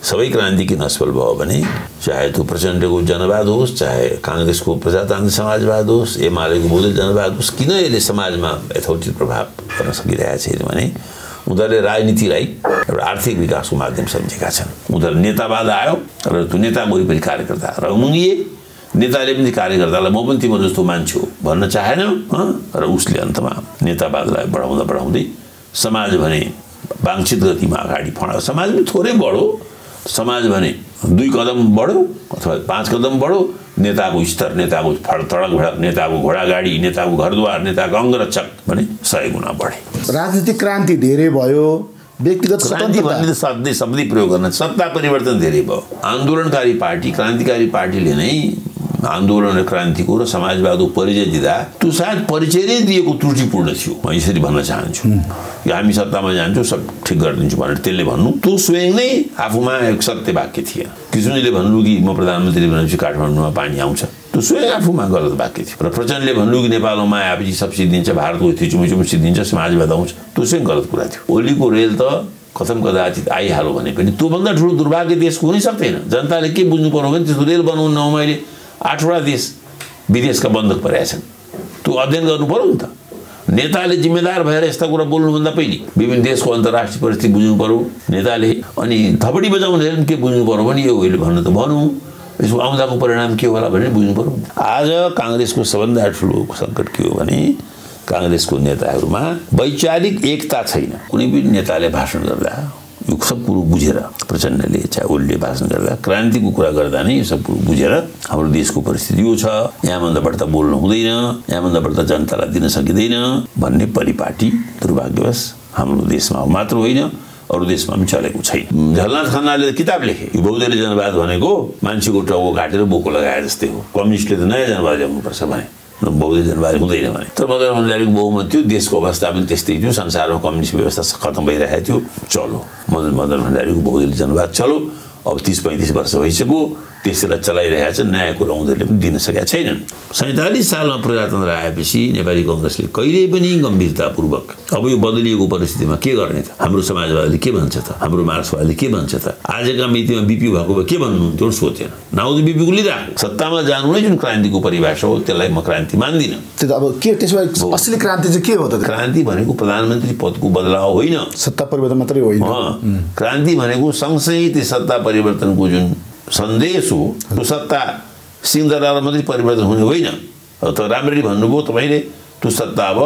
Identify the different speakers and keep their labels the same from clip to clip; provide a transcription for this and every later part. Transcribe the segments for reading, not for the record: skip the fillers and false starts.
Speaker 1: सबै क्रान्ति किन असफल भयो भने चाहे त्यो प्रचण्डको जनवाद होस्, चाहे कांग्रेसको प्रजातान्त्रिक समाजवाद होस्, एमालेको बहुदलीय जनवाद होस्, किन यसले समाजमा यथोचित प्रभाव गर्न सकिरहेको छैन भने उनीहरूले राजनीतिलाई एउटा आर्थिक विकासको माध्यम सम्झेका छन्। उनीहरू नेतावाद आयो र त्यो नेताको वरिपरि कार्यकर्ता र मुनिए नेताले पनि कार्यकर्तालाई म पनि तिम्रो जस्तो मान्छे हो भन्न चाहेन र उसले अन्तमा नेतावादलाई बढाउँदै समाज भने वाञ्छित गतिमा अगाडि बढ्यो। समाज पनि थोरै बढो, समाज भने 2 कदम बढो अथवा 5 कदम बढो, नेताको स्तर, नेताको तडक भडक, नेताको घोडागाडी, नेताको घरद्वार, नेताको अंगरक्षक भने 100 गुणा बढे।
Speaker 2: राजनीतिक क्रान्ति धेरै भयो, व्यक्तिगत
Speaker 1: क्रान्ति भन्ने शब्द प्रयोग गर्न, सत्ता परिवर्तन धेरै भयो। आन्दोलनकारी पार्टी, क्रान्तिकारी पार्टीले नै आन्दोलन र क्रान्तिको र समाजवादको परिचय दिँदा त्यो सायद परिचय नै दिएको त्रुटिपूर्ण थियो। म यसरी भन्न चाहन्छु कि हामी सत्तामा जान्छौँ, सब ठिक गरिदिन्छु भनेर त्यसले भन्नु त्यो स्वयं नै आफूमा एक सत्य वाक्य थिएन। किशोरजीले भन्नु कि म प्रधानमन्त्री बनेपछि काठमाडौँमा पानी आउँछ, त्यो स्वयं आफूमा गलत वाक्य थियो। र प्रचण्डले भन्नु कि नेपालमा आएपछि सब सिद्धिन्छ, भारतको थिचुमिचुम सिद्धिन्छ, समाजवाद आउँछ, त्यो स्वयं गलत कुरा थियो। ओलीको रेल त कथम कदाचित आइहाल्यो भने पनि त्योभन्दा ठुलो दुर्भाग्य देशको हुनै सक्दैन। जनताले के बुझ्नु पर्यो भने त्यस्तो रेल बनाउनु मैले 8वटा देश विदेशका बन्धक परेका छन्, त्यो अध्ययन गर्नु पर्यो नि त। नेताले जिम्मेदार भएर यस्ता कुरा बोल्नुभन्दा पहिले विभिन्न देशको अन्तर्राष्ट्रिय परिस्थिति बुझ्नु पर्यो नेताले। अनि थपडी बजाउनेले पनि के बुझ्नु पर्यो भने यो अहिले भन्नु त भनौँ, यसको आउँदाको परिणाम के होला भनेर बुझ्नु पर्यो। आज कांग्रेसको सबभन्दा ठुलो सङ्कट के हो भने कांग्रेसको नेताहरूमा वैचारिक एकता छैन। कुनै पनि नेताले भाषण गर्दा यो सब कुरो बुझेर, प्रचण्डले चाहे ओलीले भाषण गर्दा क्रान्तिको कुरा गर्दा नै यो सब कुरो बुझेर हाम्रो देशको परिस्थिति यो छ, यहाँभन्दा बढ्ता बोल्नु हुँदैन, यहाँभन्दा बढ्ता जनतालाई दिन सकिँदैन भन्ने परिपाटी दुर्भाग्यवश हाम्रो देशमा मात्र होइन अरू देशमा पनि चलेको छैन। झलनाथ खनालले किताब लेखे, यो बहुदलीय जनवाद भनेको मान्छेको टाउको काटेर बोको लगाए जस्तै हो, कम्युनिस्टले त नयाँ जनवाद ल्याउनुपर्छ भने बहुदलीय जनवाद हुँदैन भने। तर मदन भण्डारीको बहुमत थियो, देशको अवस्था पनि त्यस्तै थियो, संसारमा कम्युनिस्ट व्यवस्था खत्म भइरहेको थियो, चलो मदन भण्डारीको बहुदलीय जनवाद चलो। अब 30-35 वर्ष भइसक्यो, त्यसलाई चलाइरहेका छन्, नयाँ कुरा उनीहरूले पनि दिन सकेका छैनन्। 47 सालमा प्रजातन्त्र आएपछि नेपाली कांग्रेसले कहिल्यै पनि गम्भीरतापूर्वक अब यो बदलिएको परिस्थितिमा के गर्ने त, हाम्रो समाजवादीले के भन्छ त, हाम्रो मार्क्सवादीले के भन्छ त, आजका मितिमा बिपी भएको भए के भन्नुहुन्थ्यो सोचेन। नाउँ बिपीको लिइराख्यो, सत्तामा जानु नै जुन क्रान्तिको परिभाषा हो त्यसलाई म क्रान्ति मान्दिनँ।
Speaker 2: त्यो अब के त्यसो भए असली क्रान्ति चाहिँ के हो त?
Speaker 1: क्रान्ति भनेको प्रधानमन्त्री पदको बदलाव होइन,
Speaker 2: सत्ता परिवर्तन मात्रै होइन।
Speaker 1: क्रान्ति भनेको सँगसँगै त्यो सत्ता परिवर्तनको जुन सन्देश हो त्यो सत्ता सिंहदरबारमा मात्रै परिवर्तन हुने होइन। त राम्ररी भन्नुभयो तपाईँले, त्यो सत्ता अब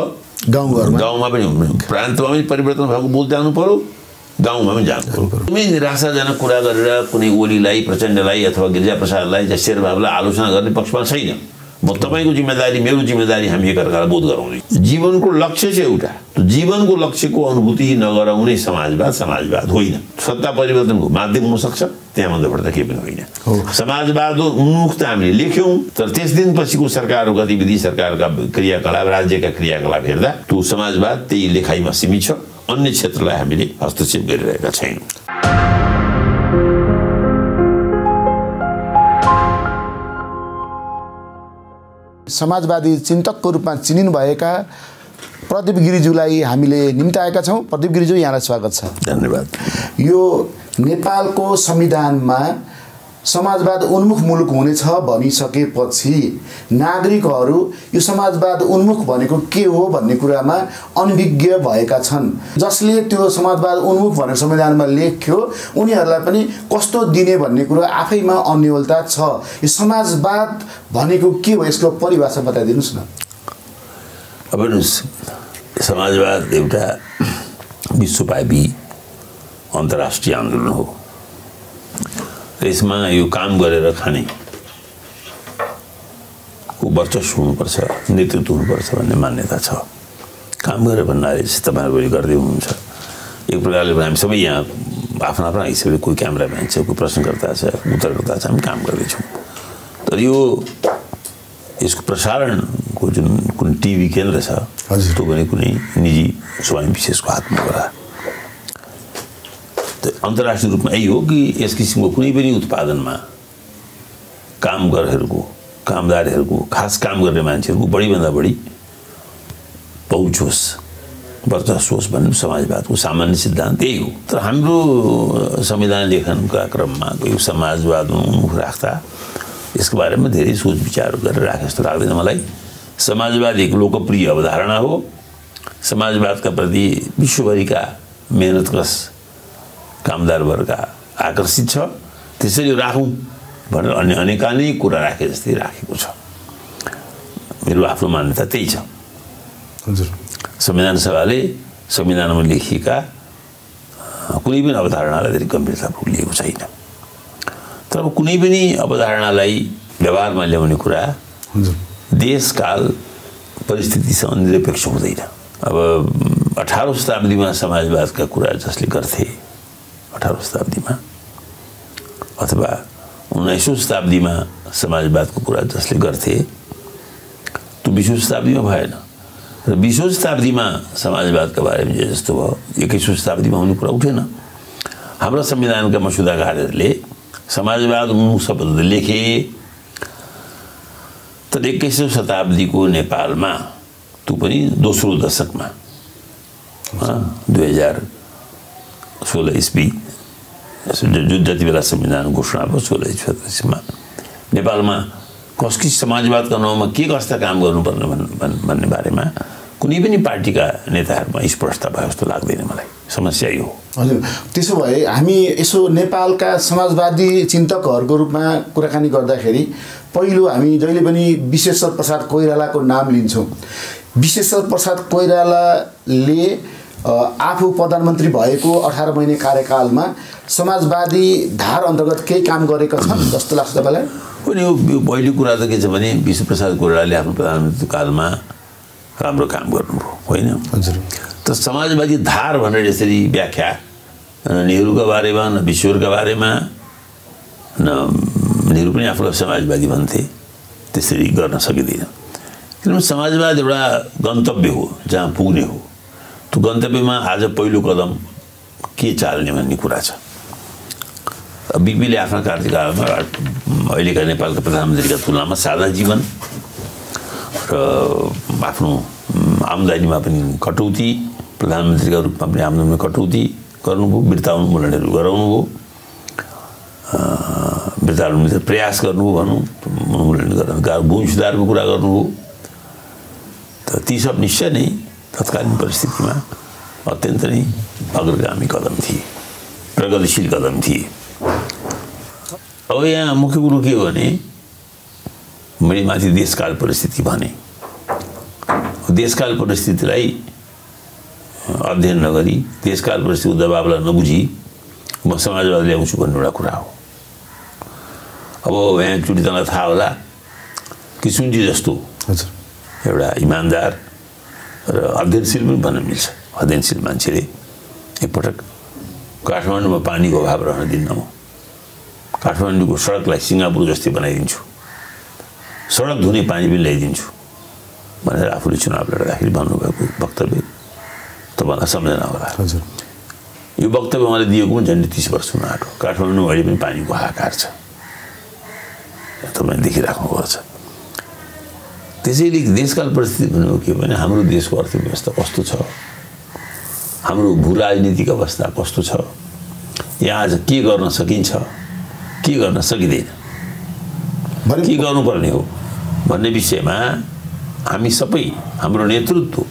Speaker 1: गाउँमा पनि हुनु, प्रान्तमा पनि परिवर्तन भएको बोल्दै जानु पर्यो, गाउँमा पनि जानु पर्यो। कुनै निराशाजनक कुरा गरेर कुनै ओलीलाई, प्रचण्डलाई अथवा गिरिजाप्रसादलाई या शेरबहादुरलाई आलोचना गर्ने पक्षमा छैन। म तपाईँको जिम्मेदारी, मेरो जिम्मेदारी, हामी एकअर्कालाई बोध गराउने। जीवनको लक्ष्य चाहिँ एउटा, जीवनको लक्ष्यको अनुभूति नगराउने समाजवाद होइन। सत्ता परिवर्तनको माध्यम हुनसक्छ, त्यहाँभन्दा बढ्ता केही पनि होइन। समाजवाद उन्मुख त हामीले लेख्यौँ, तर त्यस दिनपछिको सरकारको गतिविधि, सरकारका क्रियाकलाप, राज्यका क्रियाकलाप हेर्दा त्यो समाजवाद त्यही लेखाइमा सीमित छ, अन्य क्षेत्रलाई हामीले हस्तक्षेप गरिरहेका छैनौँ।
Speaker 2: समाजवादी चिन्तकको रूपमा चिनिनुभएका प्रदीप गिरिज्यूलाई हामीले निम्ताएका छौँ। प्रदीप गिरिज्यू, यहाँलाई स्वागत छ।
Speaker 1: धन्यवाद।
Speaker 2: यो नेपालको संविधानमा समाजवाद उन्मुख मुलुक हुनेछ भनिसकेपछि नागरिकहरू यो समाजवाद उन्मुख भनेको के हो भन्ने कुरामा अनभिज्ञ भएका छन्। जसले त्यो समाजवाद उन्मुख भनेर संविधानमा लेख्यो उनीहरूलाई पनि कस्तो दिने भन्ने कुरा आफैमा अन्योलता छ। यो समाजवाद भनेको के हो, यसको परिभाषा बताइदिनुहोस् न।
Speaker 1: अब समाजवाद एउटा विश्वव्यापी अन्तर्राष्ट्रिय आन्दोलन हो। यसमा यो काम गरेर खाने को वर्चस्व हुनुपर्छ, नेतृत्व हुनुपर्छ भन्ने मान्यता छ। काम गरेर भन्नाले तपाईँहरू गर्दै हुनुहुन्छ, एक प्रकारले हामी सबै यहाँ आफ्नो आफ्नो हिसाबले, कोही क्यामेराम्यान छ, कोही प्रश्नकर्ता छ, उत्तरकर्ता छ, हामी काम गर्दैछौँ। तर यो यसको प्रसारणको जुन कुनै टिभी केन्द्र छ त्यो पनि कुनै निजी स्वयं विशेषको हातमा होला। अन्तर्राष्ट्रिय रूपमा यही हो कि यस किसिमको कुनै पनि उत्पादनमा कामदारहरूको, खास काम गर्ने मान्छेहरूको बढीभन्दा बढी पहुँच होस् वर्चस्व होस् भन्ने समाजवादको सामान्य सिद्धान्त त्यही हो। तर हाम्रो संविधान लेखनका क्रममा यो समाजवाद उन्मुख राख्दा यसको बारेमा धेरै सोच विचार गरेर राखे जस्तो लाग्दैन मलाई। समाजवाद एक लोकप्रिय अवधारणा हो। समाजवादका प्रति विश्वभरिका मेहनतकश कामदार वर्ग आकर्षित छ। त्यसरी राखौँ भनेर अन्य अनेकानेक कुरा राखे जस्तै राखेको छ। मेरो आफ्नो मान्यता त्यही छ।
Speaker 2: हजुर,
Speaker 1: संविधान सभाले संविधानमा लेखिएका कुनै पनि अवधारणालाई धेरै गम्भीरतापूर्वक लिएको छैन। तर अब कुनै पनि अवधारणालाई व्यवहारमा ल्याउने कुरा देशकाल परिस्थितिसँग निरपेक्ष हुँदैन। अब 18औं शताब्दीमा समाजवादका कुरा जसले गर्थे 18औं शताब्दीमा, अथवा 19औं शताब्दीमा समाजवादको कुरा जसले गर्थे त्यो 20औं शताब्दीमा भएन। र 20औं शताब्दीमा समाजवादका बारेमा जे जस्तो भयो 21औं शताब्दीमा हुने कुरा उठेन। हाम्रो संविधानका मसुदाकारहरूले समाजवाद उन्मुख शब्द लेखे, तर 21औं शताब्दीको नेपालमा त्यो पनि दोस्रो दशकमा 2016 इस्वी जति बेला संविधान घोषणा भयो 16 इस्वीमा नेपालमा कसकी समाजवादका नाउँमा के कस्ता काम गर्नुपर्ने भन्ने बारेमा कुनै पनि पार्टीका नेताहरूमा स्पष्टता भयो जस्तो लाग्दैन मलाई। समस्या यो हो।
Speaker 2: हजुर, त्यसो भए हामी यसो नेपालका समाजवादी चिन्तकहरूको रूपमा कुराकानी गर्दाखेरि पहिलो हामी जहिले पनि विश्वेश्वर प्रसाद कोइरालाको नाम लिन्छौँ। विश्वेश्वर प्रसाद कोइरालाले आफू प्रधानमन्त्री भएको 18 महिने कार्यकालमा समाजवादी धार अन्तर्गत केही काम गरेका छन् जस्तो लाग्छ तपाईँलाई?
Speaker 1: पनि यो पहिलो कुरा त के छ भने विश्वेश्वर प्रसाद कोइरालाले आफ्नो प्रधानमन्त्री कालमा राम्रो काम गर्नुभयो होइन?
Speaker 2: हजुर।
Speaker 1: त समाजवादी धार भनेर यसरी व्याख्या नेहरूका बारेमा न विश्वका बारेमा न नेहरू पनि आफूलाई समाजवादी भन्थे, त्यसरी गर्न सकिँदैन। किनभने समाजवाद एउटा गन्तव्य हो जहाँ पुग्ने हो। त्यो गन्तव्यमा आज पहिलो कदम के चाल्ने भन्ने कुरा छ। बिपीले आफ्ना कार्यकालमा अहिलेका नेपालका प्रधानमन्त्रीका तुलनामा सादा जीवन र आफ्नो आम्दानीमा पनि कटौती, प्रधानमन्त्रीका रूपमा पनि आम्दानीमा कटौती गर्नुभयो, बिर्ता उन्मूलनहरू गराउनुभयो, बिर्ता उन्मूलन प्रयास गर्नुभयो भनौँ, उन्मूलन गर्न भूमि सुधारको कुरा गर्नुभयो। त ती सब निश्चय नै तत्कालीन परिस्थितिमा अत्यन्त नै अग्रगामी कदम थिए, प्रगतिशील कदम थिए। अब यहाँ मुख्य कुरो के हो भने मैले माथि देशकाल परिस्थिति भने, देशकाल परिस्थितिलाई अध्ययन नगरी, देशकाल परिस्थितिको दबावलाई नबुझी म समाजवाद ल्याउँछु भन्ने एउटा कुरा हो। अब यहाँ एकचोटि तँलाई थाहा होला किसुनजी जस्तो एउटा इमान्दार र अध्ययनशील पनि भन्न मिल्छ, अध्ययनशील मान्छेले एकपटक काठमाडौँमा पानीको अभाव रहन दिन्न, म काठमाडौँको सडकलाई सिङ्गापुर जस्तै बनाइदिन्छु, सडक धुने पानी पनि ल्याइदिन्छु भनेर आफूले चुनाव लड्दाखेरि भन्नुभएको वक्तव्य तपाईँलाई सम्झना होला। यो वक्तव्य उहाँले दिएको पनि झन्डै 30 वर्ष हुन आँट्यो। काठमाडौँ अहिले पनि पानीको हाहाकार छ, तपाईँले देखिराख्नुभएको छ। त्यसैले देशकाल परिस्थिति भनेको के भने हाम्रो देशको अर्थव्यवस्था कस्तो छ, हाम्रो भू राजनीतिक अवस्था कस्तो छ, यहाँ आज के गर्न सकिन्छ, के गर्न सकिँदैन, के गर्नुपर्ने हो भन्ने विषयमा हामी सबै, हाम्रो नेतृत्व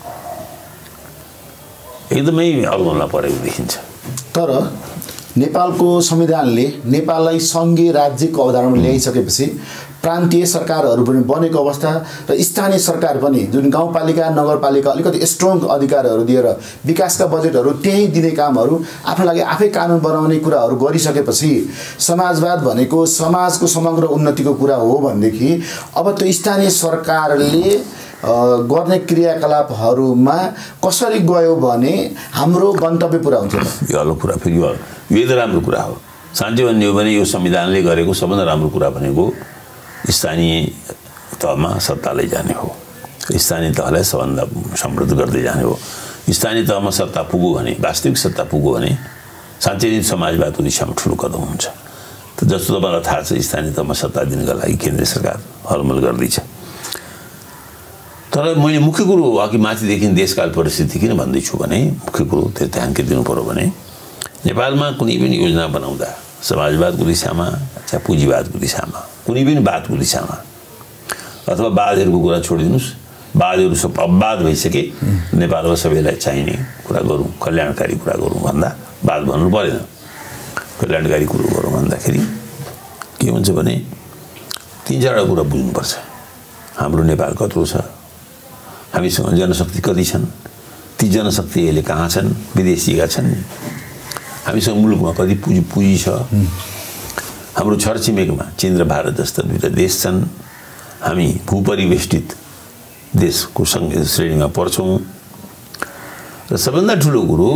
Speaker 1: एकदमै अल्मला परेको देखिन्छ।
Speaker 2: तर नेपालको संविधानले नेपाललाई सङ्घीय राज्यको अवधारणा ल्याइसकेपछि प्रान्तीय सरकारहरू पनि बनेको अवस्था र स्थानीय सरकार पनि जुन गाउँपालिका नगरपालिका अलिकति स्ट्रङ अधिकारहरू दिएर विकासका बजेटहरू त्यही दिने कामहरू आफ्नो लागि आफै कानुन बनाउने कुराहरू गरिसकेपछि समाजवाद भनेको समाजको समग्र उन्नतिको कुरा हो भनेदेखि अब त्यो स्थानीय सरकारले गर्ने क्रियाकलापहरूमा कसरी गयो भने हाम्रो गन्तव्य पुरा हुन्छ।
Speaker 1: यो अलग कुरा, फेरि यो त राम्रो कुरा हो। साँच्चै भन्ने हो भने यो संविधानले गरेको सबभन्दा राम्रो कुरा भनेको स्थानीय तहमा सत्ता लैजाने हो, स्थानीय तहलाई सबभन्दा समृद्ध गर्दै जाने हो। स्थानीय तहमा सत्ता पुग्यो भने, वास्तविक सत्ता पुग्यो भने साँच्चै नै समाजवादको दिशामा ठुलो कदम हुन्छ। त जस्तो तपाईँलाई थाहा छ स्थानीय तहमा सत्ता दिनका लागि केन्द्र सरकार हलमल गर्दैछ। तर तर मैले मुख्य कुरो अघि माथिदेखि देशकाल परिस्थिति किन भन्दैछु भने मुख्य कुरो त्यो ध्यान के दिनु पर्यो भने नेपालमा कुनै पनि योजना बनाउँदा समाजवादको दिशामा चाहे पुँजीवादको दिशामा कुनै पनि वादको दिशामा अथवा वादहरूको कुरा छोडिदिनुहोस् वादहरू सब अवाद भइसके नेपालमा सबैलाई चाहिने कुरा गरौँ कल्याणकारी कुरा गरौँ भन्दा वाद भन्नु परेन कल्याणकारी कुरो गरौँ भन्दाखेरि के हुन्छ भने 3-4 कुरा बुझ्नुपर्छ हाम्रो नेपाल कत्रो छ हामीसँग जनशक्ति कति छन् ती जनशक्ति अहिले कहाँ छन् विदेशीका छन् हामीसँग मुलुकमा कति पुँजी छ हाम्रो छरछिमेकमा चीन र भारत जस्ता दुईटा देश छन् हामी भूपरिवेष्टित देशको श्रेणीमा पर्छौँ र सबभन्दा ठुलो कुरो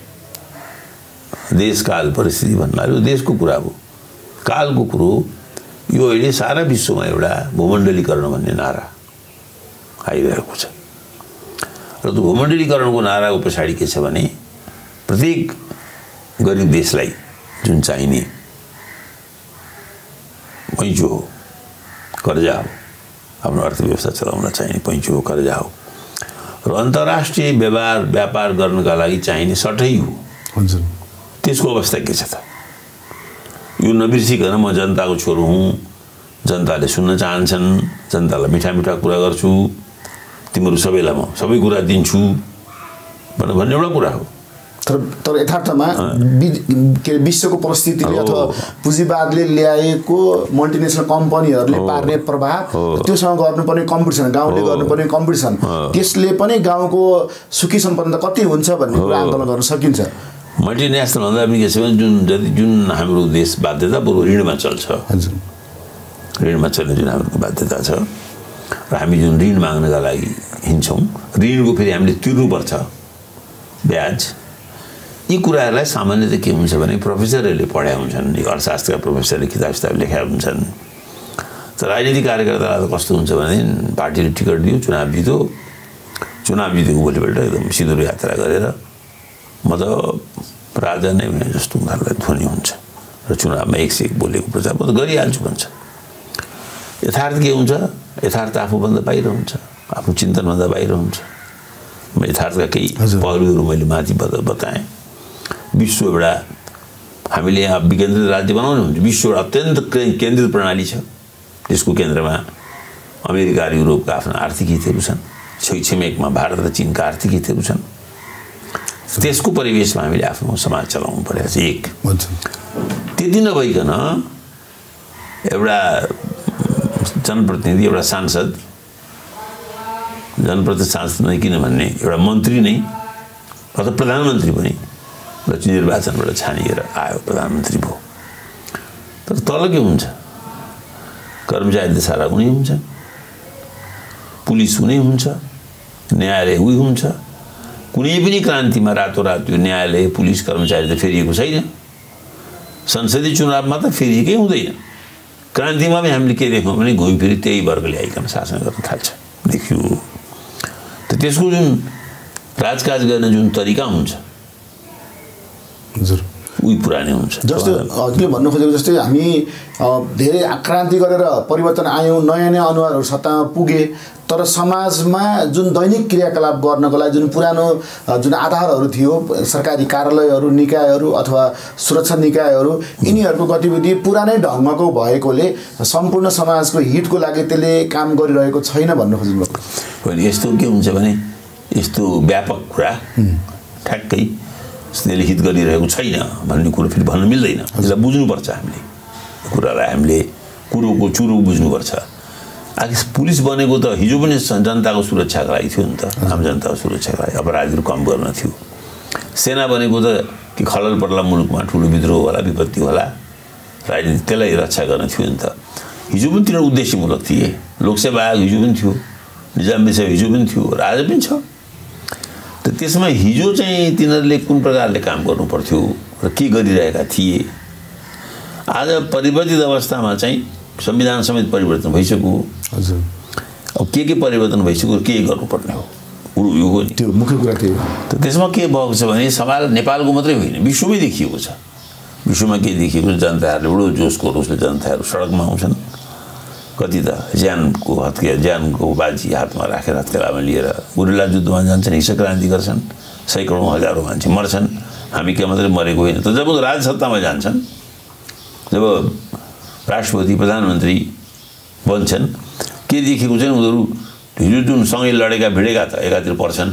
Speaker 1: देशकाल परिस्थिति भन्नाले देशको कुरा हो कालको कुरो यो अहिले सारा विश्वमा एउटा भूमण्डलीकरण भन्ने नारा आइरहेको छ र त्यो भूमण्डलीकरणको नाराको पछाडि के छ भने प्रत्येक गरिब देशलाई जुन चाहिने पैँचो हो कर्जा हो आफ्नो अर्थव्यवस्था चलाउन चाहिने पैँचो हो कर्जा हो र अन्तर्राष्ट्रिय व्यापार गर्नका लागि चाहिने सटै हो
Speaker 2: हुन्छ
Speaker 1: त्यसको अवस्था के छ त यो नबिर्सिकन म जनताको छोरो हुँ जनताले सुन्न चाहन्छन् जनतालाई मिठा मिठा कुरा गर्छु तिम्रो सबैलाई म सबै कुरा दिन्छु भन्ने एउटा कुरा हो
Speaker 2: तर यथार्थमा विश्वको परिस्थितिले अथवा पुँजीवादले ल्याएको मल्टिनेसनल कम्पनीहरूले पार्ने प्रभाव त्योसँग गर्नुपर्ने कम्पिटिसन गाउँले गर्नुपर्ने कम्पिटिसन त्यसले पनि गाउँको सुखी सम्पन्न कति हुन्छ भन्ने कुरा आन्दोलन गर्न सकिन्छ
Speaker 1: मल्टिनेसनल भन्दा पनि के छ भने जुन हाम्रो देश बाध्यता बरु ऋणमा चल्छ ऋणमा चल्ने जुन हाम्रो बाध्यता छ र हामी जुन ऋण माग्नका लागि हिँड्छौँ ऋणको फेरि हामीले तिर्नुपर्छ ब्याज यी कुराहरूलाई सामान्यतः के हुन्छ भने प्रोफेसरहरूले पढाएका हुन्छन् अर्थशास्त्रका प्रोफेसरले किताब लेखेका हुन्छन् तर राजनीतिक कार्यकर्तालाई त कस्तो हुन्छ भने पार्टीले टिकट दियो चुनाव जितेको भोलिपल्ट एकदम सिधो यात्रा गरेर म त राजा नै हुने जस्तो उनीहरूलाई ध्वनि हुन्छ र चुनावमा 101 बोलेको प्रचार म त गरिहाल्छु भन्छ यथार्थ के हुन्छ यथार्थ आफूभन्दा बाहिर हुन्छ आफ्नो चिन्तनभन्दा बाहिर हुन्छ म यथार्थका केही पहलुहरू मैले माथि बताएँ विश्व एउटा हामीले यहाँ विकेन्द्रित राज्य बनाउने हुन्छ विश्व एउटा अत्यन्त केन्द्रित प्रणाली छ त्यसको केन्द्रमा अमेरिका र युरोपका आफ्ना आर्थिक हितहरू छन् छिमेकमा भारत र चीनका आर्थिक हितहरू छन् त्यसको परिवेशमा हामीले आफ्नो समाज चलाउनु परेको छ एक त्यति नभइकन एउटा जनप्रतिनिधि एउटा सांसद नै किन भन्ने एउटा मन्त्री नै अथवा प्रधानमन्त्री पनि निर्वाचनबाट छानिएर आयो प्रधानमन्त्री भयो तर तल के हुन्छ कर्मचारी सारा उनी हुन्छ पुलिस उनी हुन्छ न्यायालय उही हुन्छ कुनै पनि क्रान्तिमा रातोरात यो न्यायालय पुलिस कर्मचारी त फेरिएको छैन संसदीय चुनावमा त फेरिएकै हुँदैन क्रान्तिमा पनि हामीले के देख्यौँ भने घुमि फेरि त्यही वर्गले आइकन शासन गर्न थाल्छ देखियो त त्यसको जुन राजकाज गर्ने जुन तरिका हुन्छ
Speaker 2: हजुर
Speaker 1: उही पुरानै हुन्छ
Speaker 2: जस्तो हजुरले भन्नु खोजेको जस्तै हामी धेरै आक्रान्ति गरेर परिवर्तन आयौँ नयाँ नयाँ अनुहारहरू सत्तामा पुगे तर समाजमा जुन दैनिक क्रियाकलाप गर्नको लागि जुन पुरानो जुन आधारहरू थियो सरकारी कार्यालयहरू निकायहरू अथवा सुरक्षा निकायहरू यिनीहरूको गतिविधि पुरानै ढङ्गको भएकोले सम्पूर्ण समाजको हितको लागि त्यसले काम गरिरहेको छैन भन्नु खोज्नुभएको
Speaker 1: यस्तो के हुन्छ भने यस्तो व्यापक कुरा ठ्याक्कै त्यसले हित गरिरहेको छैन भन्ने कुरो फेरि भन्न मिल्दैन त्यसलाई बुझ्नुपर्छ हामीले कुरालाई हामीले कुरोको चुरो बुझ्नुपर्छ आखिर पुलिस बनेको त हिजो पनि जनताको सुरक्षाको लागि थियो नि त आम जनताको सुरक्षाको लागि अपराधीहरू कम गर्न थियो सेना बनेको त कि खलल पर्ला मुलुकमा ठुलो विद्रोह होला विपत्ति होला राजनीति त्यसलाई रक्षा गर्न थियो नि त हिजो पनि तिनीहरू उद्देश्यमूलक थिए लोकसेवा आयोग हिजो पनि थियो निजाम विषय हिजो पनि थियो र आज पनि छ त त्यसमा हिजो चाहिँ तिनीहरूले कुन प्रकारले काम गर्नु पर्थ्यो र के गरिरहेका थिए आज परिवर्तित अवस्थामा चाहिँ संविधान समेत परिवर्तन भइसक्यो
Speaker 2: हजुर
Speaker 1: अब के परिवर्तन भइसक्यो के गर्नुपर्ने हो कुरो यो हो नि
Speaker 2: त्यो मुख्य कुरा थियो
Speaker 1: त त्यसमा के भएको छ भने सवाल नेपालको मात्रै होइन विश्वमै देखिएको छ विश्वमा के देखिएको जनताहरूले बडो जोसको उसले जनताहरू सडकमा आउँछन् कति त ज्यानको बाजी हातमा राखेर हत्केलामा लिएर गुरिल्ला युद्धमा जान्छन्, हिंसा क्रान्ति गर्छन्, सैकडौँ हजारौँ मान्छे मर्छन्। हामी के मात्रै मरेको होइन। त जब राजसत्तामा जान्छन्, जब राष्ट्रपति प्रधानमन्त्री बन्छन्, के देखेको छैन उनीहरू हिजो जुन सँगै लडेका भिडेका त एकातिर पर्छन्।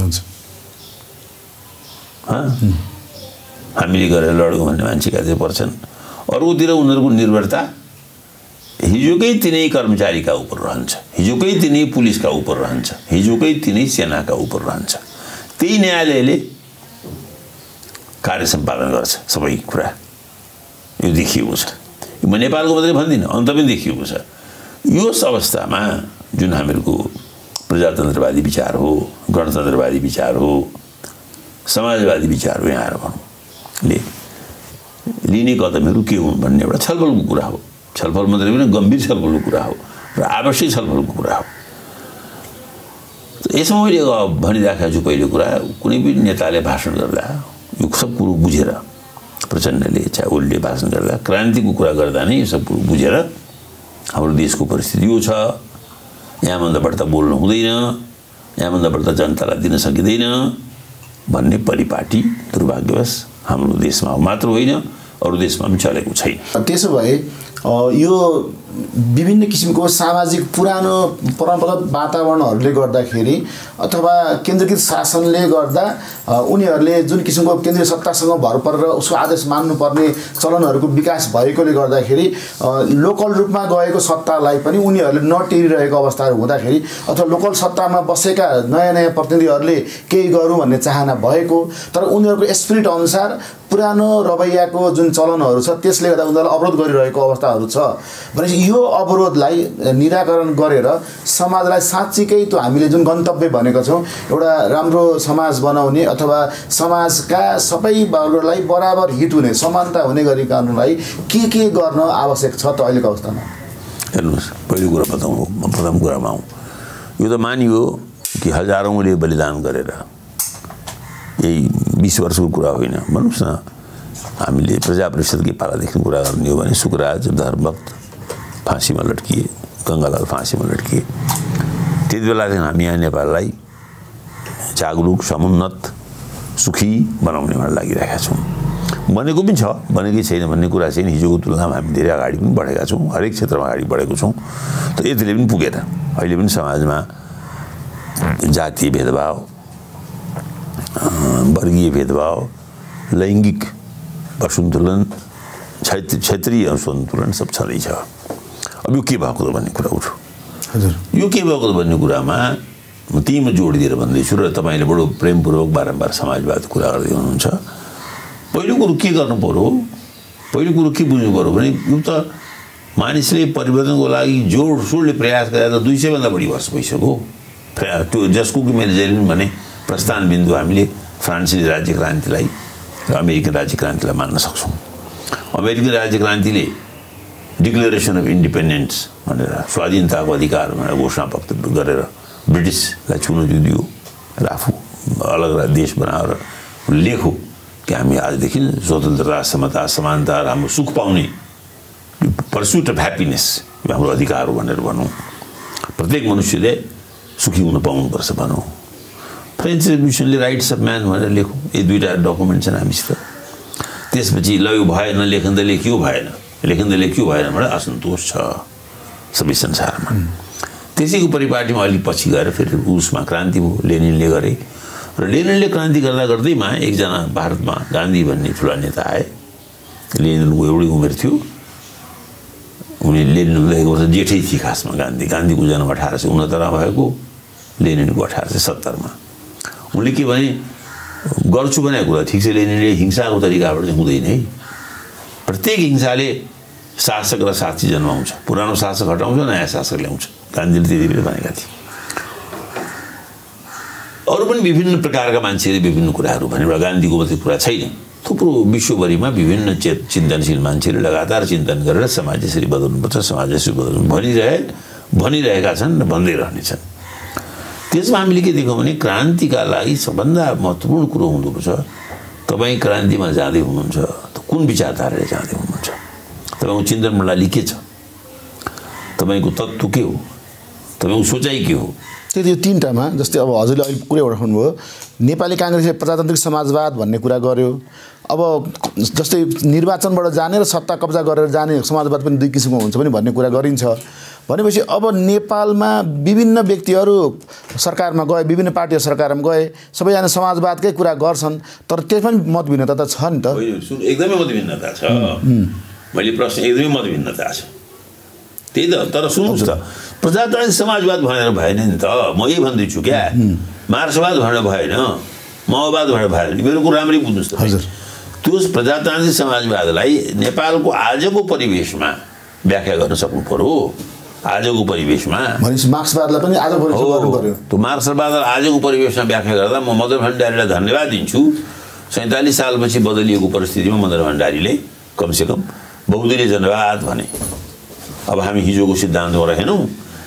Speaker 1: हामीले गरेर लड्यौँ भन्ने मान्छे एकातिर पर्छन्। अर्कोतिर उनीहरूको निर्भरता हिजोकै तिनै कर्मचारीका उप रहन्छ, हिजोकै तिनै पुलिसका उप रहन्छ, हिजोकै तिनै सेनाका उप रहन्छ। त्यही न्यायालयले कार्य सम्पादन गर्छ सबै कुरा। यो देखिएको छ। म नेपालको मात्रै भन्दिनँ, अन्त पनि देखिएको छ। यो अवस्थामा जुन हामीहरूको प्रजातन्त्रवादी विचार हो, गणतन्त्रवादी विचार हो, समाजवादी विचार हो, यहाँ भनौँ लिने कदमहरू के हुन् भन्ने एउटा छलफलको कुरा हो। छलफल मात्रै पनि गम्भीर छलफलको कुरा हो र आवश्यक छलफलको कुरा हो। यसमा मैले भनिराखेको छु पहिलो कुरा, कुनै पनि नेताले भाषण गर्दा यो सब कुरो बुझेर, प्रचण्डले चाहे ओलीले भाषण गर्दा क्रान्तिको कुरा गर्दा नै यो सब कुरो बुझेर हाम्रो देशको परिस्थिति यो छ, यहाँभन्दा बढ्ता बोल्नु हुँदैन, यहाँभन्दा बढ्ता जनतालाई दिन सकिँदैन भन्ने परिपाटी दुर्भाग्यवश हाम्रो देशमा मात्र होइन अरू देशमा पनि चलेको छैन।
Speaker 2: त्यसो भए यो विभिन्न किसिमको सामाजिक पुरानो परम्परागत वातावरणहरूले गर्दाखेरि अथवा केन्द्रीकृत शासनले गर्दा उनीहरूले जुन किसिमको केन्द्रीय सत्तासँग भर परेर उसको आदेश मान्नुपर्ने चलनहरूको विकास भएकोले गर्दाखेरि लोकल रूपमा गएको सत्तालाई पनि उनीहरूले नटेरिरहेको अवस्थाहरू हुँदाखेरि अथवा लोकल सत्तामा बसेका नयाँ नयाँ प्रतिनिधिहरूले केही गरौँ भन्ने चाहना भएको, तर उनीहरूको स्पिरिट अनुसार पुरानो रवैयाको जुन चलनहरू छ त्यसले गर्दा उनीहरूलाई अवरोध गरिरहेको अवस्थाहरू छ भनेपछि यो अवरोधलाई निराकरण गरेर समाजलाई साँच्चीकै त्यो हामीले जुन गन्तव्य भनेको छौँ एउटा राम्रो समाज बनाउने अथवा समाजका सबै वर्गलाई बराबर हित हुने, समानता हुने गरी गर्नलाई के गर्न आवश्यक छ त अहिलेको अवस्थामा?
Speaker 1: हेर्नुहोस्, पहिलो कुरा प्रथम कुरामा आउँ। यो त मानियो कि हजारौँले बलिदान गरेर, यही 20 वर्षको कुरा होइन, भन्नुहोस् न हामीले प्रजा परिषदकै पालादेखि कुरा गर्ने हो भने सुकराज धर्मभक्त फाँसीमा लट्किए, गङ्गालाल फाँसीमा लट्किए। त्यति बेलादेखि हामी यहाँ नेपाललाई जागरुक, समुन्नत, सुखी बनाउने भनेर लागिरहेका छौँ। बनेको पनि छ, बनेकै छैन भन्ने कुरा छैन। हिजोको तुलनामा हामी धेरै अगाडि पनि बढेका छौँ, हरेक क्षेत्रमा अगाडि बढेको छौँ। तर यतिले पनि पुगेन। अहिले पनि समाजमा जातीय भेदभाव, वर्गीय भेदभाव, लैङ्गिक असन्तुलन, क्षेत्रीय असन्तुलन सब छँदैछ। अब यो के भएको त भन्ने कुरा उठ्यो। हजुर, यो के भएको त भन्ने कुरामा म त्यहीमा जोड दिएर भन्दैछु र तपाईँले बडो प्रेमपूर्वक बारम्बार समाजवादको कुरा गर्दै हुनुहुन्छ। पहिलो कुरो के गर्नु पर्यो, पहिलो कुरो के बुझ्नु पर्यो भने यो त मानिसले परिवर्तनको लागि जोडसोडले प्रयास गरेर त 200 भन्दा बढी वर्ष भइसक्यो। त्यो जसको कि मैले जहिले पनि भने प्रस्थान बिन्दु हामीले फ्रान्सेली राज्य क्रान्तिलाई र अमेरिकन राज्य क्रान्तिलाई मान्न सक्छौँ। अमेरिकन राज्य क्रान्तिले डिक्लेरेसन अफ इन्डिपेन्डेन्स भनेर स्वाधीनताको अधिकार भनेर घोषणा वक्तव्य गरेर ब्रिटिसलाई चुनौती दियो र आफू अलग देश बनाएर लेखो कि हामी आजदेखि स्वतन्त्रता, समता, समानता र हाम्रो सुख पाउने पर्स्युट अफ ह्याप्पिनेस हाम्रो अधिकार हो भनेर भनौँ। प्रत्येक मनुष्यले सुखी हुन पाउनुपर्छ भनौँ। फ्रेन्च रेभोल्युसनले राइट्स अफ म्यान भनेर लेखौँ। यी दुईवटा डकुमेन्ट छन् हामीसित। त्यसपछि ल यो भएन, लेखिँदा लेखियो भएन, लेखिँदा लेखियो भएन भने असन्तोष छ सबै संसारमा। त्यसैको परिपाटीमा अलिक पछि गएर फेरि उसमा क्रान्ति भयो, लेनिनले गरे र लेनिनले क्रान्ति गर्दा गर्दैमा एकजना भारतमा गान्धी भन्ने ठुला नेता आए। लेनिनको एउटै उमेर थियो, उनी लेनिनभन्दा 1 वर्ष जेठै थिए खासमा। गान्धीको जन्म 1869 भएको, लेनिनको 1870 उनले के भने गर्छु भनेको कुरा ठिक छ, लेनिनले हिंसाको तरिकाबाट चाहिँ हुँदैन है। प्रत्येक हिंसाले शासक र साथी जन्माउँछ, पुरानो शासक हटाउँछ, नयाँ शासक ल्याउँछ। गान्धीले त्यति बेला भनेका थिए। अरू पनि विभिन्न प्रकारका मान्छेले विभिन्न कुराहरू भने गान्धीको मात्रै कुरा छैन, थुप्रो विश्वभरिमा विभिन्न चिन्तनशील मान्छेले लगातार चिन्तन गरेर समाज यसरी बदल्नुपर्छ, समाज यसरी बदल्नु भनिरहेका छन् र भन्दै रहनेछन्। त्यसमा हामीले के देख्यौँ भने क्रान्तिका लागि सबभन्दा महत्त्वपूर्ण कुरो हुँदोरहेछ, तपाईँ क्रान्तिमा जाँदै हुनुहुन्छ त कुन विचारधाराले जाँदै हुनुहुन्छ, तपाईँको चिन्तन प्रणाली के छ, तपाईँको तत्त्व के हो, तपाईँको सोचाइ के हो?
Speaker 2: त्यही यो तीनटामा जस्तै अब हजुरले अहिले कुरा उठाउनुभयो नेपाली काङ्ग्रेसले प्रजातान्त्रिक समाजवाद भन्ने कुरा गर्यो। अब जस्तै निर्वाचनबाट जाने र सत्ता कब्जा गरेर जाने समाजवाद पनि दुई किसिमको हुन्छ पनि भन्ने कुरा गरिन्छ। भनेपछि अब नेपालमा विभिन्न व्यक्तिहरू सरकारमा गए, विभिन्न पार्टीहरू सरकारमा गए, सबैजना समाजवादकै कुरा गर्छन्, तर त्यसमा पनि मतभिन्नता त छ नि त।
Speaker 1: एकदमै मतभिन्नता छ। मैले प्रश्न एकदमै मतभिन्नता छ, त्यही त। तर सुन्नुहोस् त, प्रजातान्त्रिक समाजवाद भनेर भएन नि त। म यही भन्दैछु क्या, मार्क्सवाद भनेर भएन, माओवाद भनेर भएन। मेरो कुरा राम्ररी बुझ्नुहोस् त।
Speaker 2: हजुर,
Speaker 1: त्यो प्रजातान्त्रिक समाजवादलाई नेपालको आजको परिवेशमा व्याख्या गर्न सक्नु पर्यो। आजको परिवेशमा
Speaker 2: भनेपछि मार्क्सवादलाई पनि आजको परिवेशमा गर्नु पर्यो।
Speaker 1: त्यो मार्क्सवादलाई आजको परिवेशमा व्याख्या गर्दा म मदन भण्डारीलाई धन्यवाद दिन्छु। 47 सालपछि बदलिएको परिस्थितिमा मदन भण्डारीले कमसेकम बहुदलीय जनवाद भने। अब हामी हिजोको सिद्धान्तमा रहेनौँ।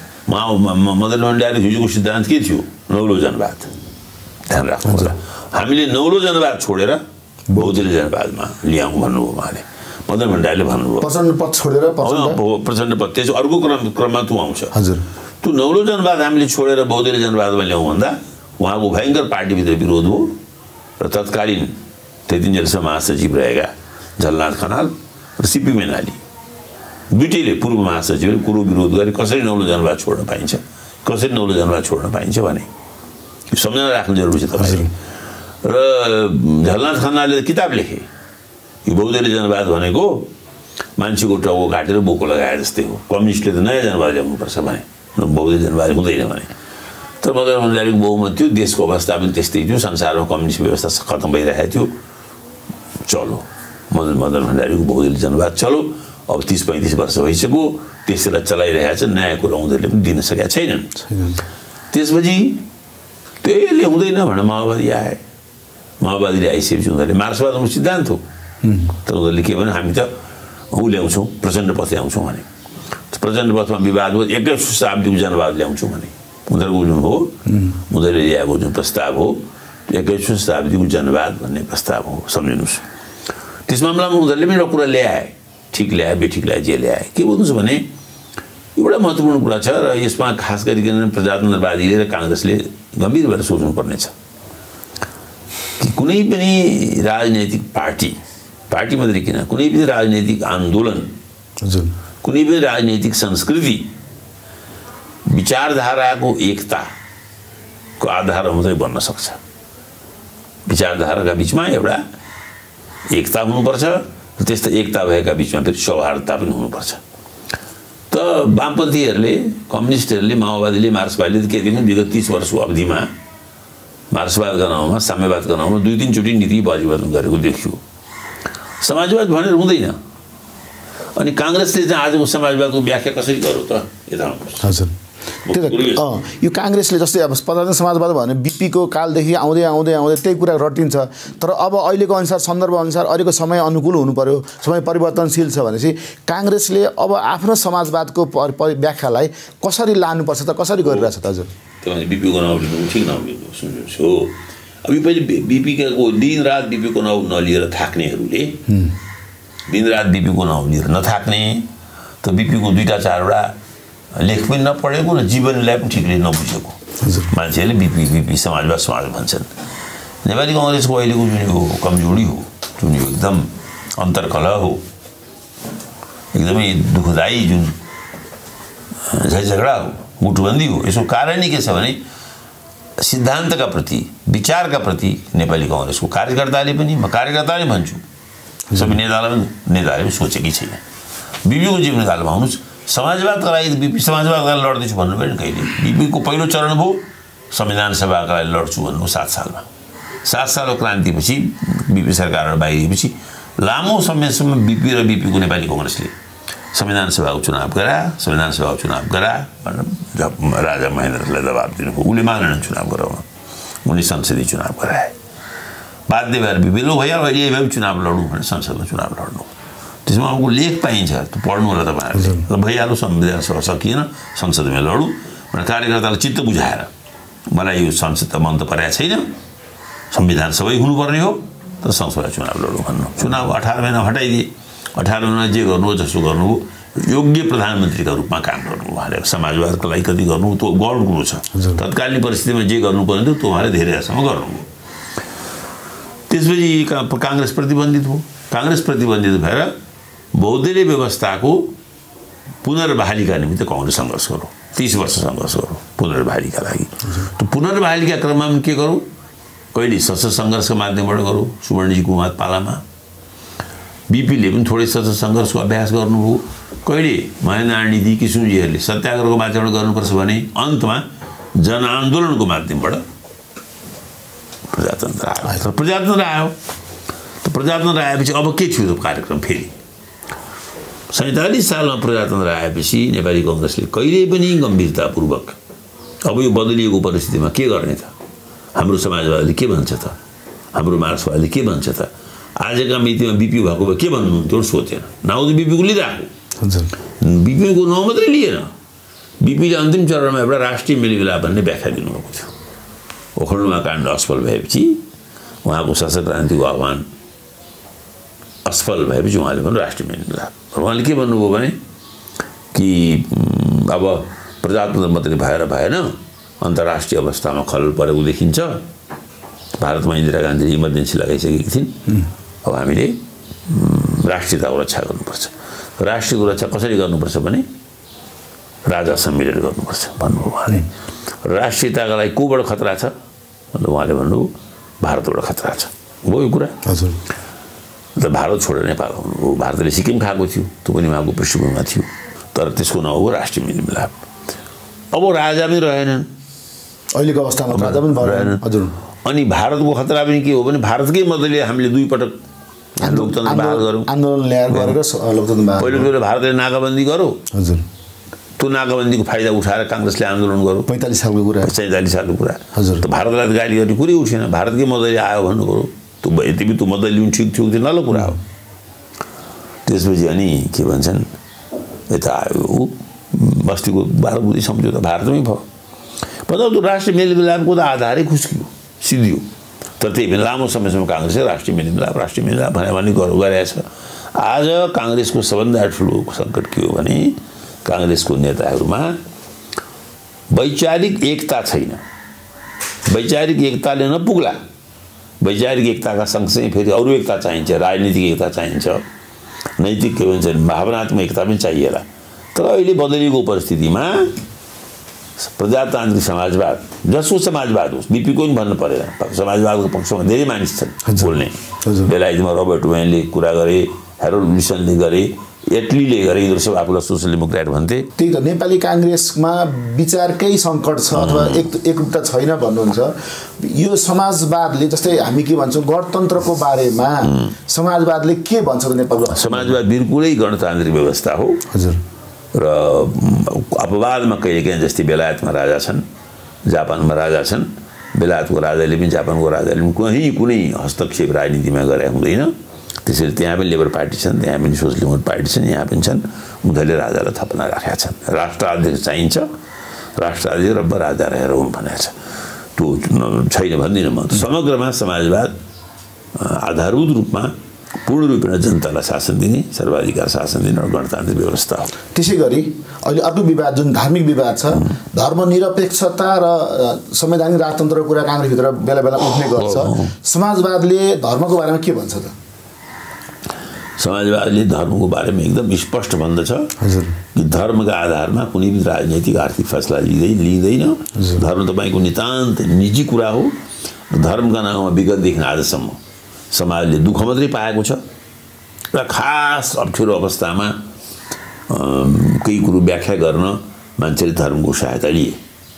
Speaker 1: मदन भण्डारी हिजोको सिद्धान्त के थियो? नौलो जनवाद। ध्यान राख्नु होला, हामीले नौलो जनवाद छोडेर बहुदलीय जनवादमा ल्याउँ भन्नुभयो उहाँले। मदन भण्डारीले भन्नुभयो
Speaker 2: प्रचण्ड पद छोडेर
Speaker 1: प्रचण्ड पद। त्यसो अर्को क्रममा त्यो आउँछ।
Speaker 2: हजुर,
Speaker 1: त्यो नौलो जनवाद हामीले छोडेर बहुदलीय जनवादमा ल्याउँ भन्दा उहाँको भयङ्कर पार्टीभित्र विरोध हो र तत्कालीन त्यतिन्जेलसम्म महासचिव रहेका झलनाथ खनाल र सिपी मैनाली दुईटैले पूर्व महासचिवले कुरो विरोध गरे कसरी नौलो जनवाद छोड्न पाइन्छ, कसरी नौलो जनवाद छोड्न पाइन्छ भने सम्झना राख्नु जरुरी छ तपाईले। र झलनाथ खनालले किताब लेखे, यो बहुदलीय जनवाद भनेको मान्छेको टाउको काटेर बोको लगाए जस्तै हो, कम्युनिस्टले त नयाँ जनवाद ल्याउनुपर्छ भने, बहुदलीय जनवाद हुँदैन भने। तर मदन भण्डारीको बहुमत थियो, देशको अवस्था पनि त्यस्तै थियो, संसारमा कम्युनिस्ट व्यवस्था खत्म भइरहेको थियो। चलो मदन भण्डारीको बहुदलीय जनवाद चलो। अब 30-35 वर्ष भइसक्यो, त्यसलाई चलाइरहेको छ। नयाँ कुरा उनीहरूले पनि दिन सकेका छैनन्। त्यसपछि त्यसले हुँदैन भनेर माओवादी आए। माओवादीले आइसकेपछि उनीहरूले मार्क्सवादको सिद्धान्त हो, तर उनीहरूले के भने हामी त ऊ ल्याउँछौँ, प्रचण्ड पथ ल्याउँछौँ भने। प्रचण्ड पथमा विवाद हो, 21औं शताब्दीको जनवाद ल्याउँछौँ भने उनीहरूको जुन हो, उनीहरूले ल्याएको जुन प्रस्ताव हो 21औं शताब्दीको जनवाद भन्ने प्रस्ताव हो, सम्झिनुहोस्। त्यस मामलामा उनीहरूले पनि एउटा कुरा ल्याए, ठिक ल्याए बेठिक ल्याए जे ल्याए। के भन्नुहोस् भने एउटा महत्त्वपूर्ण कुरा छ र यसमा खास गरिकन प्रजातन्त्रवादीले र काङ्ग्रेसले गम्भीर भएर सोच्नुपर्नेछ कि कुनै पनि राजनैतिक पार्टी मात्रै किन, कुनै पनि राजनैतिक आन्दोलन, कुनै पनि राजनैतिक संस्कृति विचारधाराको एकताको आधार मात्रै बन्न सक्छ। विचारधाराका बिचमा एउटा एकता हुनुपर्छ, त्यस्ता एकता भएका बिचमा फेरि सौहार्दता पनि हुनुपर्छ। त वामपन्थीहरूले, कम्युनिस्टहरूले, माओवादीले, मार्क्सवादीले के दिनु विगत 30 वर्षको अवधिमा मार्क्सवादका नाउँमा, साम्यवादका नाउँमा 2-3 चोटि नीति परिवर्तन गरेको देखियो। समाजवाद भनेर हुँदैन। अनि काङ्ग्रेसले चाहिँ आजको समाजवादको व्याख्या कसरी गर्यो त? यता
Speaker 2: हजुर, यो काङ्ग्रेसले जस्तै अब प्रजातान्त्रिक समाजवाद भने बीपीको कालदेखि आउँदै आउँदै आउँदै त्यही कुरा रटिन्छ। तर अब अहिलेको अनुसार, सन्दर्भ अनुसार, अहिलेको समय अनुकूल हुनु पर्यो, समय परिवर्तनशील छ भनेपछि काङ्ग्रेसले अब आफ्नो समाजवादको व्याख्यालाई कसरी लानुपर्छ त, कसरी गरिरहेछ त? हजुर,
Speaker 1: त्यो बीपीको नाउँ लिनु ठिक नाउँ लिनु सुन्नुहोस् हो। अब यो पहिले बीपीको दिनरात बीपीको नाउँ नलिएर थाक्नेहरूले, दिनरात बीपीको नाउँ लिएर नथाक्ने, त बीपीको 2-4वटा लेख पनि नपढेको र जीवनलाई पनि ठिकले नबुझेको मान्छेहरूले बीपी समाजवाद भन्छन्। नेपाली काङ्ग्रेसको अहिलेको जुन यो कमजोरी हो, जुन यो एकदम अन्तर्कलह हो, एकदमै दुःखदायी जुन झगडा हो, गुटबन्दी हो, यसको कारण के छ भने सिद्धान्तका प्रति, विचारका प्रति नेपाली काङ्ग्रेसको कार्यकर्ताले पनि, म कार्यकर्ताले भन्छु, सबै नेताले पनि सोचेकै छैन। बीपीको जीवनकालमा आउनुहोस्, समाजवादका लागि बीपी समाजवादका लागि लड्दैछु भन्नु पनि कहिले। बीपीको पहिलो चरण भयो संविधान सभाका लागि लड्छु भन्नु 7 सालमा। 7 सालको क्रान्तिपछि बीपी सरकारबाट बाहिरिएपछि लामो समयसम्म बीपी र बीपीको नेपाली काङ्ग्रेसले संविधान सभाको चुनाव गरा भनेर राजा महेन्द्रलाई दबाब दिनुभयो। उसले मानेनन् चुनाव गराउन, उनले संसदीय चुनाव गराए। बाध्य भएर बीपी लो भइहाल्यो, अहिले भए चुनाव लडौँ भनेर संसदमा चुनाव लड्नु। त्यसमा उनको लेख पाइन्छ, त्यो पढ्नु होला तपाईँहरूले। र भइहाल्यो, संविधान सभा सकिएन, संसदमा लडौँ भनेर कार्यकर्तालाई चित्त बुझाएर, मलाई यो संसद त मन त परेको छैन, संविधान सबै हुनुपर्ने हो, तर संसदमा चुनाव लडौँ भन्नु। चुनाव 18 महिना हटाइदिए। 18 महिना जे गर्नु हो जसो गर्नुभयो, योग्य प्रधानमन्त्रीका रूपमा काम गर्नु उहाँले समाजवादको लागि कति गर्नु त्यो गौरव कुरो छ तत्कालीन परिस्थितिमा जे गर्नुपर्ने थियो त्यो उहाँले धेरै हदसम्म गर्नुभयो त्यसपछि कांग्रेस प्रतिबन्धित भयो कांग्रेस प्रतिबन्धित भएर बहुदलीय व्यवस्थाको पुनर्बहालीका निमित्त कांग्रेस सङ्घर्ष गर्यो 30 वर्ष सङ्घर्ष गर्यो पुनर्बहालीका लागि त्यो पुनर्बहालीका क्रममा के गरौँ कहिले सशस्त्र सङ्घर्षको माध्यमबाट गरौँ सुवर्णजी कुमार पालामा बीपीले पनि थोरै सशस्त्र सङ्घर्षको अभ्यास गर्नुभयो कहिले महेन्द्रनारायणजी किशोरजीहरूले सत्याग्रहको माध्यमबाट गर्नुपर्छ भने अन्तमा जनआन्दोलनको माध्यमबाट प्रजातन्त्र आयो तर प्रजातन्त्र आयो त प्रजातन्त्र आएपछि अब के थियो त्यो कार्यक्रम फेरि 47 सालमा प्रजातन्त्र आएपछि नेपाली कांग्रेसले कहिले पनि गम्भीरतापूर्वक अब यो बदलिएको परिस्थितिमा के गर्ने त हाम्रो समाजवादीले के भन्छ त हाम्रो मार्क्सवादीले के भन्छ त आजका मितिमा बीपी भएको भए के भन्नुहुन्थ्यो सोचेन नाउ त बीपीको लिइराख्यो बीपीको नाउँ मात्रै लिएन बीपीले अन्तिम चरणमा एउटा राष्ट्रिय मेलमिलाप भन्ने व्याख्या दिनुभएको थियो ओखलडुमा काण्ड असफल भएपछि उहाँको सशस्त्र क्रान्तिको आह्वान असफल भएपछि उहाँले पनि राष्ट्रिय मेलमिलाप उहाँले के भन्नुभयो भने कि अब प्रजातन्त्र मात्रै भएन अन्तर्राष्ट्रिय अवस्थामा खलल परेको देखिन्छ भारतमा इन्दिरा गान्धीले इमर्जेन्सी लगाइसकेकी थिइन् अब हामीले राष्ट्रियताको रक्षा गर्नुपर्छ राष्ट्रियको रक्षा कसरी गर्नुपर्छ भने राजा सम्मेलन गर्नुपर्छ भन्नुभयो उहाँले राष्ट्रियताका लागि कोबाट खतरा छ भन्दा उहाँले भन्नुभयो भारतबाट खतरा छ हो यो कुरा
Speaker 2: हजुर
Speaker 1: त भारत छोडेर नेपाल आउनुभयो भारतले सिक्किम खाएको थियो त्यो पनि उहाँको पृष्ठभूमिमा थियो तर त्यसको नाउँ हो राष्ट्रिय मेलमिलाप अब राजा पनि रहेनन्
Speaker 2: अहिलेको अवस्थामा राजा पनि भएन हजुर
Speaker 1: अनि भारतको खतरा पनि के हो भने भारतकै मद्दतले हामीले दुई पटक लोकतन्त्र बहाल गरौँ
Speaker 2: आन्दोलन ल्याएर गरेर लोकतन्त्र बहाल
Speaker 1: पहिलो भारतले नाकाबन्दी गर्यो
Speaker 2: हजुर
Speaker 1: त्यो नाकाबन्दीको फाइदा उठाएर कांग्रेसले आन्दोलन गर्यो
Speaker 2: 45 सालको कुरा
Speaker 1: 47 सालको कुरा
Speaker 2: हजुर
Speaker 1: त भारतलाई गाली गर्ने कुरै उठेन भारतकै मद्दतले आयो भन्नु पर्यो त्यो यति त्यो मद्दत लिनु ठिक थियो त्यो नलो कुरा हो त्यसपछि अनि के भन्छन् यता आयो बस्तीको भारत बुद्धि सम्झौता भारतमै भयो मतलब त्यो राष्ट्रिय मेलमिलापको त आधारै खुस्कियो सिद्धियो तर त्यही पनि लामो समयसम्म कांग्रेसले राष्ट्रिय मेलमिलाप भन्ने गरेको छ आज कांग्रेसको सबभन्दा ठुलो सङ्कट के हो भने कांग्रेसको नेताहरूमा वैचारिक एकता छैन वैचारिक एकताले नपुग्ला वैचारिक एकताका सँगसँगै फेरि अरू एकता चाहिन्छ राजनीतिक एकता चाहिन्छ नैतिक के भन्छ भावनात्मक एकता पनि चाहिएला तर अहिले बदलिएको परिस्थितिमा प्रजातान्त्रिक समाजवाद जसो समाजवाद होस् बीपीको पनि भन्नु परेन समाजवादको पक्षमा धेरै मानिस छन् बोल्ने बेलायतमा रबर्ट वेनले कुरा गरे हेरोल्ड विल्सनले गरे एटलीले गरे यिनीहरू सब आफूलाई सोसल डेमोक्रेट भन्थे
Speaker 2: त्यही त नेपाली कांग्रेसमा विचारकै सङ्कट छ अथवा एकरूपता छैन भन्नुहुन्छ यो समाजवादले जस्तै हामी के भन्छौँ गणतन्त्रको बारेमा समाजवादले के भन्छ त नेपालमा
Speaker 1: समाजवाद बिल्कुलै गणतान्त्रिक व्यवस्था हो
Speaker 2: हजुर
Speaker 1: र अपवादमा कहिलेकाहीँ जस्तै बेलायतमा राजा छन् जापानमा राजा छन् बेलायतको राजाले पनि जापानको राजाले पनि कुनै हस्तक्षेप राजनीतिमा गरे हुँदैन त्यसैले त्यहाँ पनि लेबर पार्टी छन् त्यहाँ पनि सोशल डेमोक्रेट पार्टी छन् यहाँ पनि छन् उनीहरूले राजालाई थपना राखेका छन् राष्ट्राध्यक्ष चाहिन्छ राष्ट्राध्यक्ष र राजा रहेर हुन् भनेको छ त्यो छैन भन्दिनँ म समग्रमा समाजवाद आधारभूत रूपमा पूर्ण रूपमा जनतालाई शासन दिने सर्वाधिकार शासन दिने र गणतान्त्रिक व्यवस्था हो
Speaker 2: त्यसै गरी अहिले अर्को विवाद जुन धार्मिक विवाद छ धर्मनिरपेक्षता र संवैधानिक राजतन्त्रको कुरा कांग्रेसभित्र बेला बेला उठ्ने गर्छ समाजवादले धर्मको बारेमा के भन्छ त
Speaker 1: समाजवादले धर्मको बारेमा एकदम स्पष्ट भन्दछ
Speaker 2: हजुर
Speaker 1: कि धर्मका आधारमा कुनै पनि राजनैतिक आर्थिक फैसला लिँदैन धर्म तपाईँको नितान्त निजी कुरा हो धर्मका नाममा विगतदेखि आजसम्म समाजले दुःख मात्रै पाएको छ र खास अप्ठ्यारो अवस्थामा केही कुरो व्याख्या गर्न मान्छेले धर्मको सहायता लिए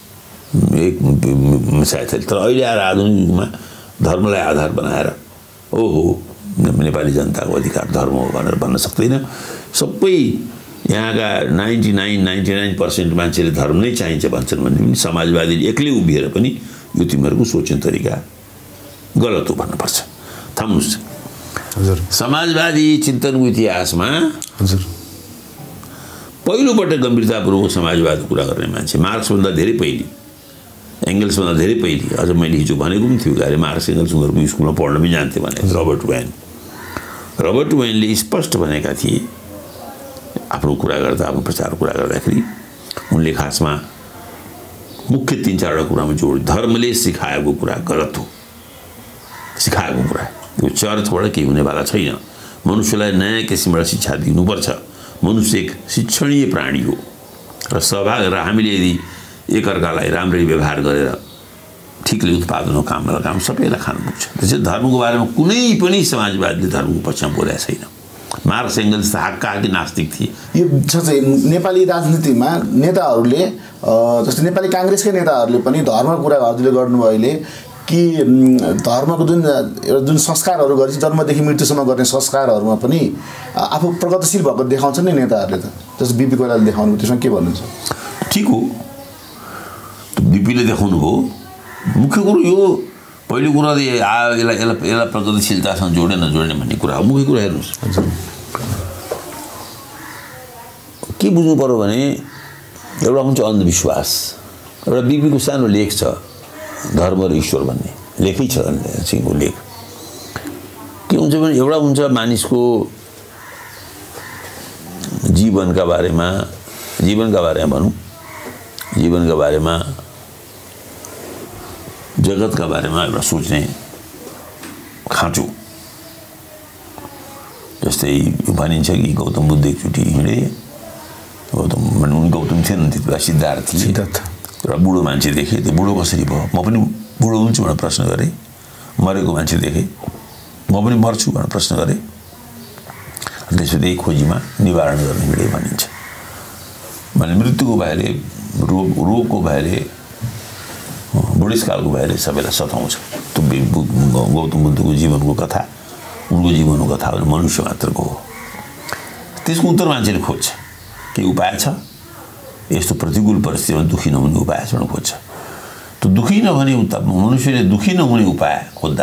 Speaker 1: सहायता तर अहिले आएर आधुनिक युगमा धर्मलाई आधार बनाएर ओहो नेपाली जनताको अधिकार धर्म हो भनेर भन्न सक्दैन सबै यहाँका 99% मान्छेले धर्म नै चाहिन्छ भन्छन् भने पनि समाजवादीले एक्लै उभिएर पनि यो तिमीहरूको सोच्ने तरिका गलत हो भन्नुपर्छ थाम्नुस्
Speaker 2: हजुर
Speaker 1: समाजवादी चिन्तनको इतिहासमा
Speaker 2: हजुर
Speaker 1: पहिलोपटक गम्भीरतापूर्वक समाजवादको कुरा गर्ने मान्छे मार्क्सभन्दा धेरै पहिले एङ्गल्सभन्दा धेरै पहिले अझ मैले हिजो भनेको पनि थियो गाडी मार्क्स एङ्गल्स उनीहरूको स्कुलमा पढ्न पनि जान्थे भने रबर्ट वेनले स्पष्ट भनेका थिए आफ्नो कुरा गर्दा आफ्नो प्रचार कुरा गर्दाखेरि उनले खासमा मुख्य 3-4 कुरामा जोड धर्मले सिकाएको कुरा गलत हो सिकाएको कुरा यो चर्चबाट केही हुनेवाला छैन मनुष्यलाई नयाँ किसिमबाट शिक्षा दिनुपर्छ मनुष्य एक शिक्षणीय प्राणी हो र सहभाग र हामीले यदि एकअर्कालाई राम्ररी व्यवहार गरेर ठिकले उत्पादनको काम लगाम सबैलाई खानु पुग्छ त्यसैले धर्मको बारेमा कुनै पनि समाजवादीले धर्मको पक्षमा बोलेको छैन मार्क्स एङ्गल्स हाक्का कि नास्तिक थिए
Speaker 2: यो नेपाली राजनीतिमा नेताहरूले जस्तै नेपाली काङ्ग्रेसकै नेताहरूले पनि धर्मको कुरा हजुरले गर्नुभयो अहिले कि धर्मको जुन संस्कारहरू गरिन्छ जन्मदेखि मृत्युसम्म गर्ने संस्कारहरूमा पनि आफू प्रगतिशील भएको देखाउँछ नि नेताहरूले त जस्तो बिपी कोइरालाले देखाउनु त्यसमा के भन्नुहुन्छ
Speaker 1: ठिक हो बिपीले देखाउनु भयो मुख्य कुरो यो पहिलो कुरा यसलाई प्रगतिशीलतासँग जोडेन भन्ने कुरा हो मुख्य कुरा हेर्नुहोस्
Speaker 2: हजुर
Speaker 1: के बुझ्नु पर्यो भने एउटा हुन्छ अन्धविश्वास एउटा बिपीको सानो लेख छ धर्म र ईश्वर भन्ने लेखै छ सिंहको लेख के हुन्छ भने एउटा हुन्छ मानिसको जीवनका बारेमा भनौँ जीवनका बारेमा जगतका बारेमा एउटा सोच्ने खाँचो जस्तै भनिन्छ कि गौतम बुद्ध एकचोटि हिँडे गौतम थिएन त्यति बेला सिद्धार्थ एउटा बुढो मान्छे देखेँ त्यो बुढो कसरी भयो म पनि बुढो हुन्छु भनेर प्रश्न गरेँ मरेको मान्छे देखेँ म पनि मर्छु भनेर प्रश्न गरेँ त्यसपछि त्यही खोजीमा निवारण गर्ने हिँडे भनिन्छ भने मृत्युको भयले रोगको भयले बुढेसकालको भयले सबैलाई सताउँछ त्यो गौतम बुद्धको जीवनको कथा उनको जीवनको कथा मनुष्य मात्रको हो त्यसको उत्तर मान्छेले खोज्छ के उपाय छ यस्तो प्रतिकूल परिस्थितिमा दुखी नहुने उपाय छ खोज्छ त्यो दुखी नहुने मनुष्यले दुखी नहुने उपाय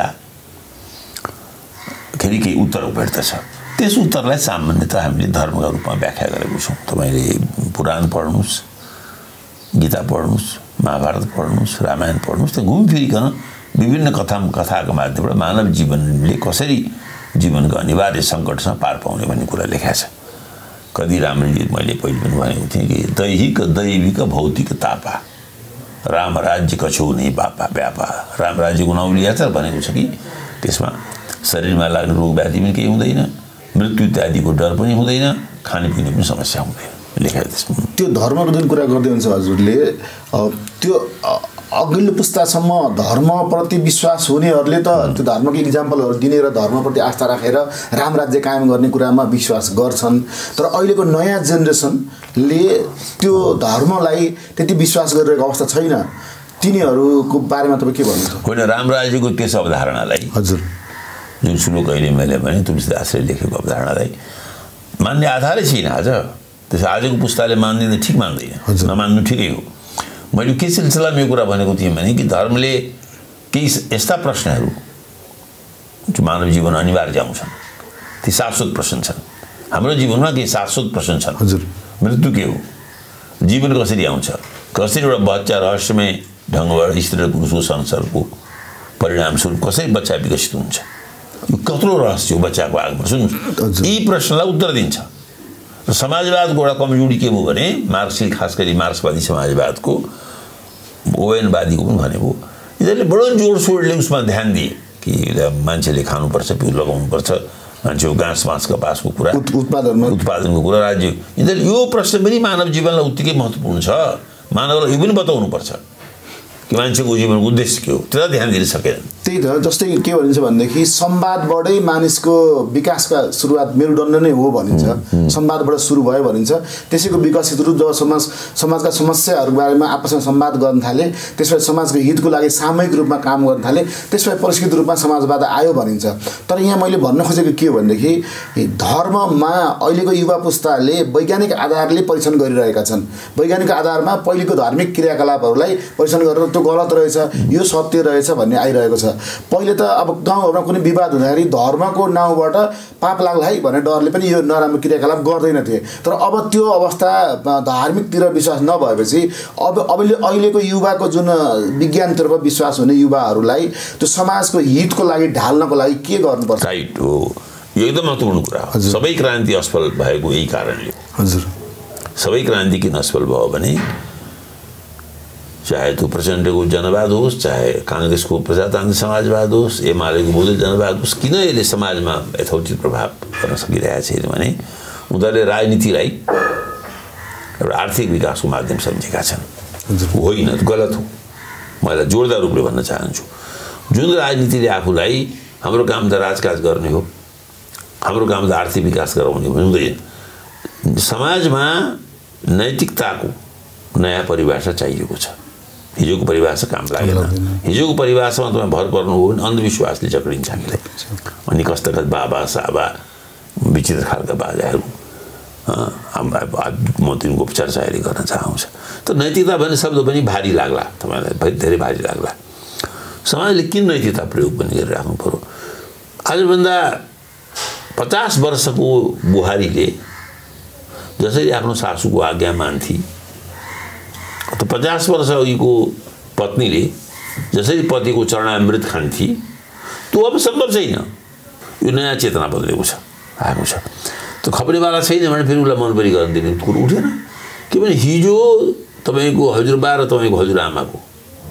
Speaker 1: खोज्दाखेरि केही उत्तर भेट्दछ त्यस उत्तरलाई सामान्यतः हामीले धर्मका रूपमा व्याख्या गरेको छौँ तपाईँले पुराण पढ्नुहोस् गीता पढ्नुहोस् महाभारत पढ्नुहोस् रामायण पढ्नुहोस् त्यहाँ घुमफिरिकन विभिन्न कथाको माध्यमबाट मानव जीवनले कसरी जीवनको अनिवार्य सङ्कटसँग पार पाउने भन्ने कुरा लेखा छ कति राम्ररी मैले पहिले पनि भनेको थिएँ कि दैविक भौतिक तापा राम राज्य कछौ नै बापा व्यापा राम राज्यको नौलिया छ भनेको छ कि त्यसमा शरीरमा लाग्ने रोग व्याधि पनि केही हुँदैन मृत्यु इत्यादिको डर पनि हुँदैन खानेपिउने पनि समस्या हुँदैन लेखा त्यसमा
Speaker 2: त्यो धर्मको जुन कुरा गर्दै हुन्छ हजुरले त्यो अघिल्लो पुस्तासम्म धर्मप्रति विश्वास हुनेहरूले त त्यो धर्मको इक्जाम्पलहरू दिने र धर्मप्रति आस्था राखेर राम राज्य कायम गर्ने कुरामा विश्वास गर्छन् तर अहिलेको नयाँ जेनेरेसनले त्यो धर्मलाई त्यति विश्वास गरिरहेको अवस्था छैन तिनीहरूको बारेमा तपाईँ के भन्नुहुन्छ
Speaker 1: होइन राम राज्यको त्यस अवधारणालाई
Speaker 2: हजुर
Speaker 1: जुन श्लोक अहिले मैले भने तुलसीदासले लेखेको अवधारणालाई मान्ने आधारै छैन आज त्यसो आजको पुस्ताले मान्दैन ठिक मान्दैन नमान्नु ठिकै हो मैले के सिलसिलामा यो कुरा भनेको थिएँ भने कि धर्मले केही यस्ता प्रश्नहरू जो मानव जीवन अनिवार्य आउँछन् ती शाश्वत प्रश्न छन् हाम्रो जीवनमा केही शाश्वत प्रश्न छन्
Speaker 2: हजुर
Speaker 1: मृत्यु के हो जीवन कसरी आउँछ कसरी एउटा बच्चा रहस्यमय ढङ्गबाट स्त्री र पुरुषको संसारको परिणामस्वरूप कसरी बच्चा विकसित हुन्छ यो कत्रो रहस्य हो बच्चाको आगमन सुन्नुहोस् यी प्रश्नलाई उत्तर दिन्छ र समाजवादको एउटा कमजोरी के भयो भने मार्क्सले खास गरी मार्क्सवादी समाजवादको ओवेनवादीको पनि भनेको यिनीहरूले बडो जोडसोडले उसमा ध्यान दिए कि मान्छेले खानुपर्छ पिउ लगाउनुपर्छ मान्छेको घाँस बाँस कपासको कुरा उत्पादनको कुरा राज्य यिनीहरूले यो प्रश्न पनि मानव जीवनलाई उत्तिकै महत्त्वपूर्ण छ मानवलाई यो पनि बताउनुपर्छ कि मान्छेको जीवनको उद्देश्य के हो त्यसलाई ध्यान दिन सकेन
Speaker 2: त्यही त जस्तै के भनिन्छ भनेदेखि संवादबाटै मानिसको विकासका सुरुवात मेरुदण्ड नै हो भनिन्छ संवादबाट सुरु भयो भनिन्छ त्यसैको विकसित रूप जब समाजका समस्याहरूको बारेमा आपसमा संवाद गर्न थाले त्यसपछि समाजको हितको लागि सामूहिक रूपमा काम गर्न थाले त्यसपछि परिष्कृत रूपमा समाजवाद आयो भनिन्छ तर यहाँ मैले भन्न खोजेको के हो भनेदेखि धर्ममा अहिलेको युवा पुस्ताले वैज्ञानिक आधारले परीक्षण गरिरहेका छन् वैज्ञानिक आधारमा पहिलेको धार्मिक क्रियाकलापहरूलाई परीक्षण गरेर त्यो गलत रहेछ यो सत्य रहेछ भन्ने आइरहेको छ पहिले त अब गाउँहरूमा कुनै विवाद हुँदाखेरि धर्मको नाउँबाट पाप लाग्ला है भन्ने डरले पनि यो नराम्रो क्रियाकलाप गर्दैनथे तर अब त्यो अवस्था धार्मिकतिर विश्वास नभएपछि अहिलेको युवाको जुन विज्ञानतर्फ विश्वास हुने युवाहरूलाई त्यो समाजको हितको लागि ढाल्नको लागि के गर्नुपर्छ
Speaker 1: राइट हो यो एकदम महत्त्वपूर्ण कुरा हो सबै क्रान्ति असफल भएको यही कारणले
Speaker 2: हजुर
Speaker 1: सबै क्रान्ति किन असफल भयो भने चाहे त्यो प्रचण्डको जनवाद होस्, चाहे काङ्ग्रेसको प्रजातान्त्रिक समाजवाद होस्, एमालेको बौद्ध जनवाद होस्, किन यसले समाजमा यथोचित प्रभाव गर्न सकिरहेको छैन भने उनीहरूले राजनीतिलाई एउटा आर्थिक विकासको माध्यम सम्झेका छन्। होइन, गलत हो। म यसलाई जोरदार रूपले भन्न चाहन्छु, जुन राजनीतिले आफूलाई हाम्रो काम त राजकाज गर्ने हो, हाम्रो काम त आर्थिक विकास गराउने हुँदैन। समाजमा नैतिकताको नयाँ परिभाषा चाहिएको छ। हिजोको परिभाषा काम लागेन। हिजोको परिभाषामा तपाईँ भर पर्नु हो भने अन्धविश्वासले चक्रिन्छ हामीलाई। अनि कस्ता बाबा साबा विचित्र खालका बाजाहरू म तिनको उपचार सहायता गर्न चाहन्छ। त नैतिकता भन्ने शब्द पनि भारी लाग्ला तपाईँलाई, धेरै भारी लाग्ला। समाजले किन नैतिकता प्रयोग पनि गरिराख्नु पर्यो? आजभन्दा 50 वर्षको बुहारीले जसरी आफ्नो सासूको आज्ञा मान्थे, त 50 वर्ष अघिको पत्नीले जसरी पतिको चरणामृत खान्थे, त्यो अब सम्भव छैन। यो नयाँ चेतना बदलेको छ, आएको छ। त्यो खप्नेवाला छैन भने फेरि उसलाई मनपरी गर्न दिने कुरो उठेन। किनभने हिजो तपाईँको हजुरबा र तपाईँको हजुरआमाको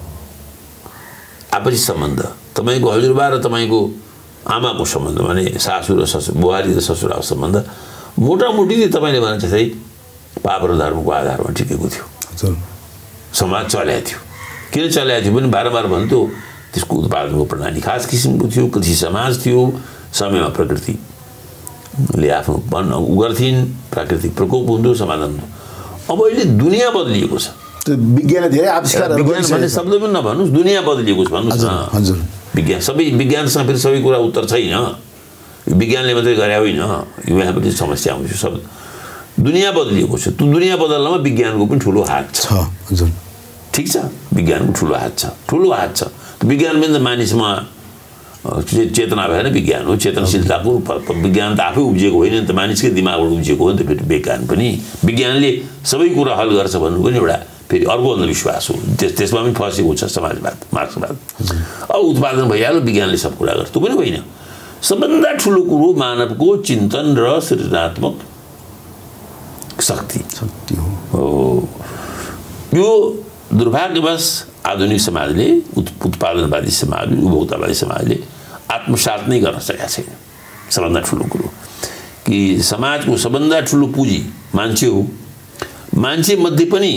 Speaker 1: आपसी सम्बन्ध, तपाईँको हजुरबा र तपाईँको आमाको सम्बन्ध भने सासू र ससुर, बुहारी र ससुराको सम्बन्ध मोटामोटी तपाईँले भने जस्तै पाप र धर्मको आधारमा टिकेको थियो। समाज चलेको थियो। किन चलेको थियो भने बारम्बार भन्थ्यो त्यसको उत्पादनको प्रणाली खास किसिमको थियो, कृषि समाज थियो, समयमा प्रकृतिले आफ्नो गर्थिन्, प्राकृतिक प्रकोप हुन्थ्यो, समाधान हुन्थ्यो। अब अहिले दुनियाँ बदलिएको छ।
Speaker 2: विज्ञानले धेरै आविष्कारहरू
Speaker 1: विज्ञान भन्ने शब्द पनि नभन्नुहोस्, दुनियाँ बदलिएको छ भन्नुहोस् न।
Speaker 2: हजुर
Speaker 1: विज्ञान सबै विज्ञानसँग फेरि सबै कुरा उत्तर छैन। विज्ञानले मात्रै गरे होइन, यहाँ पनि समस्या आउँछ। सब दुनियाँ बदलिएको छ। त्यो दुनियाँ बदल्नमा विज्ञानको पनि ठुलो हात छ।
Speaker 2: हजुर
Speaker 1: ठिक छ, विज्ञानको ठुलो हात छ, ठुलो हात छ। विज्ञान पनि त मानिसमा चेतना भएन, विज्ञान हो। चेतनशीलताको विज्ञान त आफै उब्जिएको होइन नि त, मानिसकै दिमागबाट उब्जिएको हो नि त। फेरि विज्ञान पनि विज्ञानले सबै कुरा हल गर्छ भन्नु पनि एउटा फेरि अर्को अन्धविश्वास हो। त्यसमा पनि फसेको छ समाजवाद, मार्क्सवाद। अब उत्पादन भइहाल्यो, विज्ञानले सब कुरा गर्छ, त्यो पनि होइन। सबभन्दा ठुलो कुरो मानवको चिन्तन र सृजनात्मक शक्ति हो। यो दुर्भाग्यवश आधुनिक समाजले, उत्पादनवादी समाजले, उपभोक्तावादी समाजले आत्मसात नै गर्न सकेका छैन। सबभन्दा ठुलो कुरो कि समाजको सबभन्दा ठुलो पुँजी मान्छे हो। मान्छे मध्ये पनि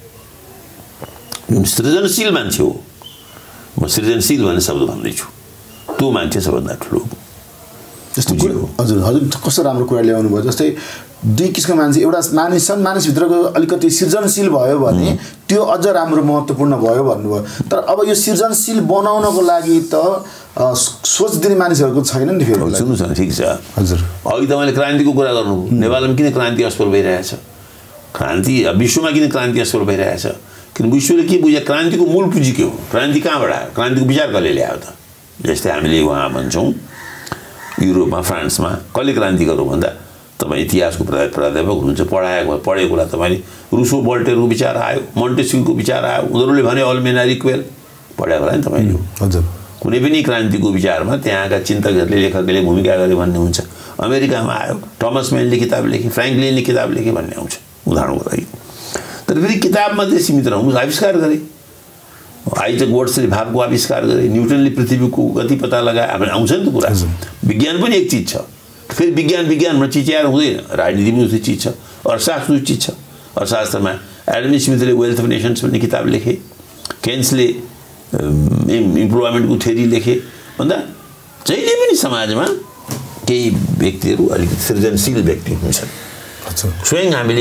Speaker 1: जुन सृजनशील मान्छे हो, म सृजनशील भन्ने शब्द भन्दैछु, त्यो मान्छे सबभन्दा ठुलो
Speaker 2: त्यस्तो कुरो। हजुर हजुर कस्तो राम्रो कुरा ल्याउनु भयो। जस्तै दुई किसिमको मान्छे, एउटा मानिस छन्, मानिसभित्रको अलिकति सृजनशील भयो भने त्यो अझ राम्रो महत्त्वपूर्ण भयो भन्नुभयो। तर अब यो सृजनशील बनाउनको लागि त सोच दिने मानिसहरूको छैन नि फेरि।
Speaker 1: सुन्नुहोस् न, ठिक छ।
Speaker 2: हजुर
Speaker 1: अघि तपाईँले क्रान्तिको कुरा गर्नुभयो। नेपालमा किन क्रान्ति असफल भइरहेछ? क्रान्ति विश्वमा किन क्रान्ति असफल भइरहेछ? किन विश्वले के बुझ्यो? क्रान्तिको मूल पुँजी के हो? क्रान्ति कहाँबाट आयो? क्रान्तिको विचार कसले ल्यायो त? जस्तै हामीले उहाँ भन्छौँ युरोपमा, फ्रान्समा कसले क्रान्ति गरौँ भन्दा तपाईँ इतिहासको प्राध्यापक हुनुहुन्छ, पढेको कुरा तपाईँले रुसो बोल्टेरको विचार आयो, मोन्टेस्क्यूको विचार आयो, उनीहरूले भने अल्मेना रिक्वेल पढेको होला नि तपाईँले।
Speaker 2: हजुर
Speaker 1: कुनै पनि क्रान्तिको विचारमा त्यहाँका चिन्तकहरूले, लेखकहरूले भूमिका गरे भन्ने हुन्छ। अमेरिकामा आयो, थोमस मेनले किताब लेखे, फ्र्याङ्कलिनले किताब लेखे भन्ने आउँछ उदाहरणको लागि। तर फेरि किताब मात्रै सीमित रहनुहोस्, आविष्कार गरे। आइजक वर्ड्सले भावको आविष्कार गरे, न्युटनले पृथ्वीको गति पत्ता लगाए, अब आउँछ नि त कुरा। विज्ञान पनि एक चिज छ। फेरि विज्ञानमा चिच्याएर हुँदैन। राजनीति पनि उस्तै चिज छ, अर्थशास्त्र उस्तै चिज छ। अर्थशास्त्रमा एडम स्मिथले वेल्थ अफ नेसन्स भन्ने किताब लेखे, केन्सले इम्प्लोयमेन्टको थ्योरी लेखे। भन्दा जहिले पनि समाजमा केही व्यक्तिहरू अलिकति सृजनशील व्यक्ति हुन्छन्। स्वयं हामीले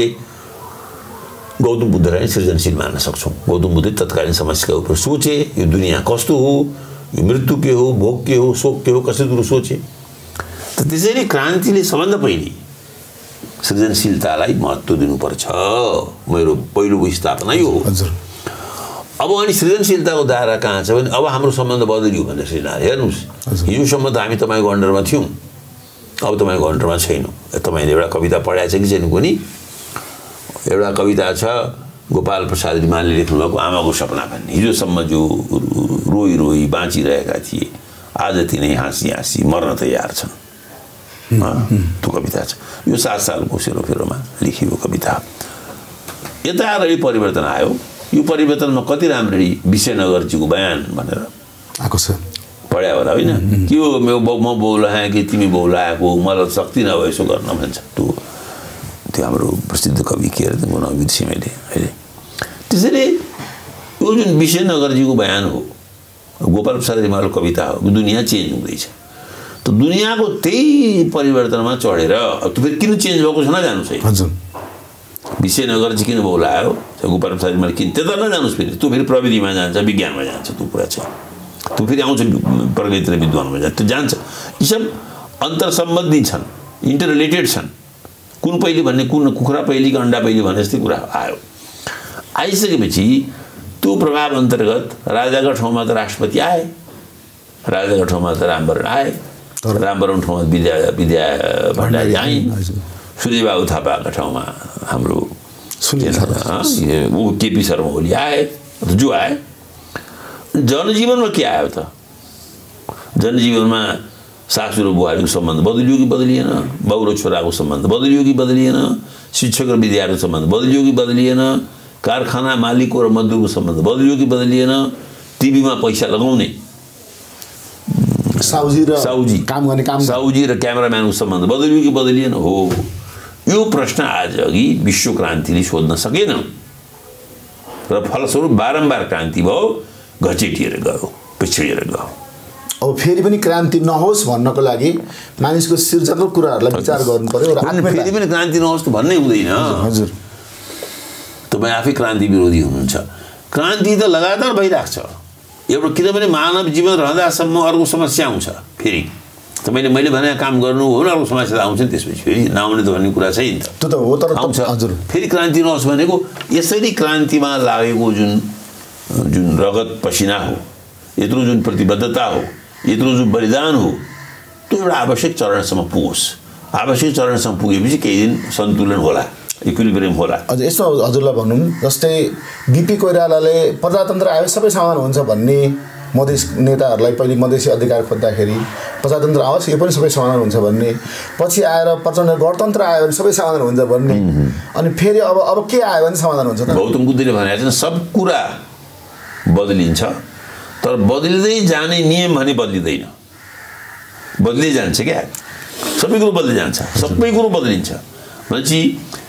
Speaker 1: गौतम बुद्धलाई सृजनशील मान्न सक्छौँ। गौतम बुद्धले तत्कालीन समस्याका उप सोचे, यो दुनियाँ कस्तो हो, यो मृत्यु के हो, भोग के हो, शोक के हो, कसरी कुरो सोचे। त त्यसैले क्रान्तिले सबभन्दा पहिले सृजनशीलतालाई महत्त्व दिनुपर्छ। मेरो पहिलो स्थापना यो हो। अब अनि सृजनशीलताको दायरा कहाँ छ भने अब हाम्रो सम्बन्ध बदलियो भनेर सृजना। हेर्नुहोस्, हिजोसम्म त हामी तपाईँको अन्डरमा थियौँ, अब तपाईँको अन्डरमा छैनौँ। तपाईँले एउटा कविता पढाएको छ कि छैन कुनै? एउटा कविता छ गोपाल प्रसाद रिमालले लेख्नुभएको आमाको सपना भन्ने। हिजोसम्म जो रोई रोई बाँचिरहेका थिए आज तिनै हाँसी हाँसी मर्न तयार छन्। त्यो कविता छ। यो 7 सालको सेरोफेरोमा लेखिएको कविता हो। यता आएर परिवर्तन आयो। यो परिवर्तनमा कति राम्ररी विशेनगरजीको बयान भनेर
Speaker 2: आएको छ,
Speaker 1: पढ्या होला होइन? के हो म बौलाएँ कि तिमी बौलाएको, मलाई शक्ति नभए यसो गर्न भन्छ। त्यो हाम्रो प्रसिद्ध कवि के अरे नाम बिर्सेँ मैले अहिले। त्यसैले यो जुन विशेनगरजीको बयान हो, गोपाल प्रसाद रिमालको कविता हो, दुनियाँ चेन्ज हुँदैछ। त दुनियाँको त्यही परिवर्तनमा चढेर अब त फेरि किन चेन्ज भएको छ नजानुहोस् है।
Speaker 2: हजुर,
Speaker 1: विशेनगरजी किन बोलायो, गोपाल प्रसाद रिमाल किन, त्यता नजानुहोस् फेरि। त्यो फेरि प्रविधिमा जान्छ, विज्ञानमा जान्छ, त्यो कुरा चाहिँ त्यो फेरि आउँछ प्रगति र विद्वानमा जान्छ, त्यो जान्छ। यी सब अन्तर सम्बन्धी छन्, इन्टर रिलेटेड छन्। कुन पहिले भन्ने, कुन कुखुरा पहिले कि अन्डा पहिले भन्ने जस्तै कुरा आयो। आइसकेपछि त्यो प्रभाव अन्तर्गत राजाको ठाउँमा त राष्ट्रपति आए, राजाको ठाउँमा त रामवरण आए, रामवरण ठाउँमा विद्या भण्डारी आइन्, सूर्यबाबु थापाको ठाउँमा हाम्रो केपी शर्मा ओली आए, जो आए। जनजीवनमा के आयो त? जनजीवनमा सासू र बुहारीको सम्बन्ध बदलियो कि बदलिएन? बाउ र छोराको सम्बन्ध बदलियो कि बदलिएन? शिक्षक र विद्यार्थीको सम्बन्ध बदलियो कि बदलिएन? कारखाना मालिकको र मजदुरको सम्बन्ध बदलियो कि बदलिएन? टिभीमा पैसा लगाउने साउजी र क्यामेराम्यानको सम्बन्ध बदलियो कि बदलिएन? हो, यो प्रश्न आज अघि विश्व क्रान्तिले सोध्न सकेन र फलस्वरूप बारम्बार क्रान्ति भयो, घचेटिएर गयो, पिछडिएर गयो।
Speaker 2: अब फेरि पनि क्रान्ति नहोस् भन्नको लागि मानिसको सृजनात्मक कुराहरूलाई विचार गर्नु पर्यो र
Speaker 1: फेरि पनि क्रान्ति नहोस् त भन्नै हुँदैन।
Speaker 2: हजुर,
Speaker 1: तपाईँ आफै क्रान्ति विरोधी हुनुहुन्छ। क्रान्ति त लगातार भइरहेको छ एउटा, किनभने मानव जीवन रहँदासम्म अर्को समस्या आउँछ। फेरि तपाईँले मैले भने काम गर्नु हो भने अर्को समस्या आउँछ नि, त्यसपछि फेरि नआउने त भन्ने कुरा छैन त,
Speaker 2: त्यो त हो। तर
Speaker 1: आउँछ।
Speaker 2: हजुर,
Speaker 1: फेरि क्रान्ति नहोस् भनेको यसरी क्रान्तिमा लागेको जुन रगत पसिना हो, यत्रो जुन प्रतिबद्धता हो, यत्रो जुन बलिदान हो, त्यो एउटा आवश्यक चरणसम्म पुगोस्। आवश्यक चरणसम्म पुगेपछि केही दिन सन्तुलन होला, इक्विलिब्रियम होला।
Speaker 2: हजुर, यसो हजुरलाई भनौँ, जस्तै बिपी कोइरालाले प्रजातन्त्र आयो सबै समाधान हुन्छ भन्ने मधेस नेताहरूलाई पहिले मधेसी अधिकार खोज्दाखेरि प्रजातन्त्र आओस् यो पनि सबै समाधान हुन्छ भन्ने, पछि आएर प्रचण्ड गणतन्त्र आयो भने सबै समाधान हुन्छ भन्ने, अनि फेरि अब के आयो भने समाधान हुन्छ त? गौतम
Speaker 1: बुद्धले भनेको छ सब कुरा बदलिन्छ, तर बदलिँदै जाने नियम भने बदलिँदैन, बदलिँदै जान्छ क्या। सबै कुरो बदलिँदै जान्छ, सबै कुरो बदलिन्छ भनेपछि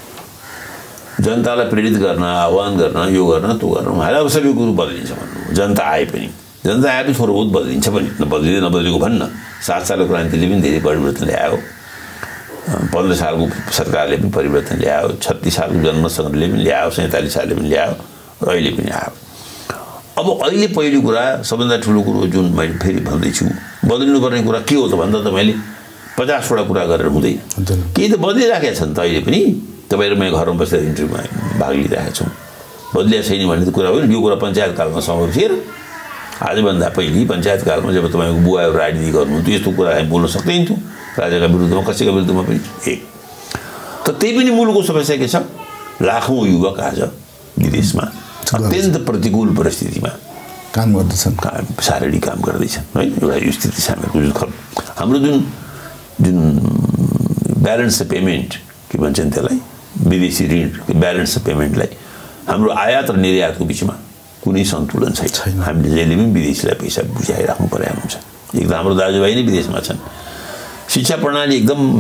Speaker 1: जनतालाई प्रेरित गर्न, आह्वान गर्न, यो गर्न, त्यो गर्न, उहाँलाई अब सबै कुरो बदलिन्छ भन्नु। जनता आए पनि, जनता आए पनि थोरै बहुत बदलिन्छ पनि, नबदलिँदै नबदलेको भन्न। 7 सालको क्रान्तिले पनि धेरै परिवर्तन ल्यायो, 15 सालको सरकारले पनि परिवर्तन ल्यायो, 36 सालको जनमतसँगले पनि ल्यायो, 47 सालले पनि ल्यायो, र अहिले पनि आयो। अब अहिले पहिलो कुरा, सबभन्दा ठुलो कुरो जुन मैले फेरि भन्दैछु, बदलिनुपर्ने कुरा के हो त भन्दा त मैले 50वटा कुरा गरेर हुँदैन। केही त बदलिराखेका छन् त अहिले पनि। तपाईँ र म घरमा बसेर इन्टरभ्यूमा भाग लिइरहेका छौँ, बदलिया छैन भन्ने त कुरा होइन। यो कुरा पञ्चायतकालमा सम्भव थिएन। आजभन्दा पहिले पञ्चायतकालमा जब तपाईँको बुवाहरू राजनीति गर्नुहुन्थ्यो, यस्तो कुरा हामी बोल्न सक्दैनथ्यौँ, राजाका विरुद्धमा कसैका विरुद्धमा पनि। एक त त्यही पनि मुलुकको समस्या के छ, लाखौँ युवक आज विदेशमा अत्यन्त प्रतिकूल परिस्थितिमा
Speaker 2: काम गर्दैछन्,
Speaker 1: शारीरिक काम गर्दैछन् है। एउटा यो स्थिति छ हाम्रो जुन ब्यालेन्स अफ पेमेन्ट के भन्छन् त्यसलाई, विदेशी ऋण ब्यालेन्स अफ पेमेन्टलाई हाम्रो आयात र निर्यातको बिचमा कुनै सन्तुलन छैन। हामीले जहिले पनि विदेशीलाई पैसा बुझाइराख्नु परेको हुन्छ। एक त हाम्रो दाजुभाइ नै विदेशमा छन्, शिक्षा प्रणाली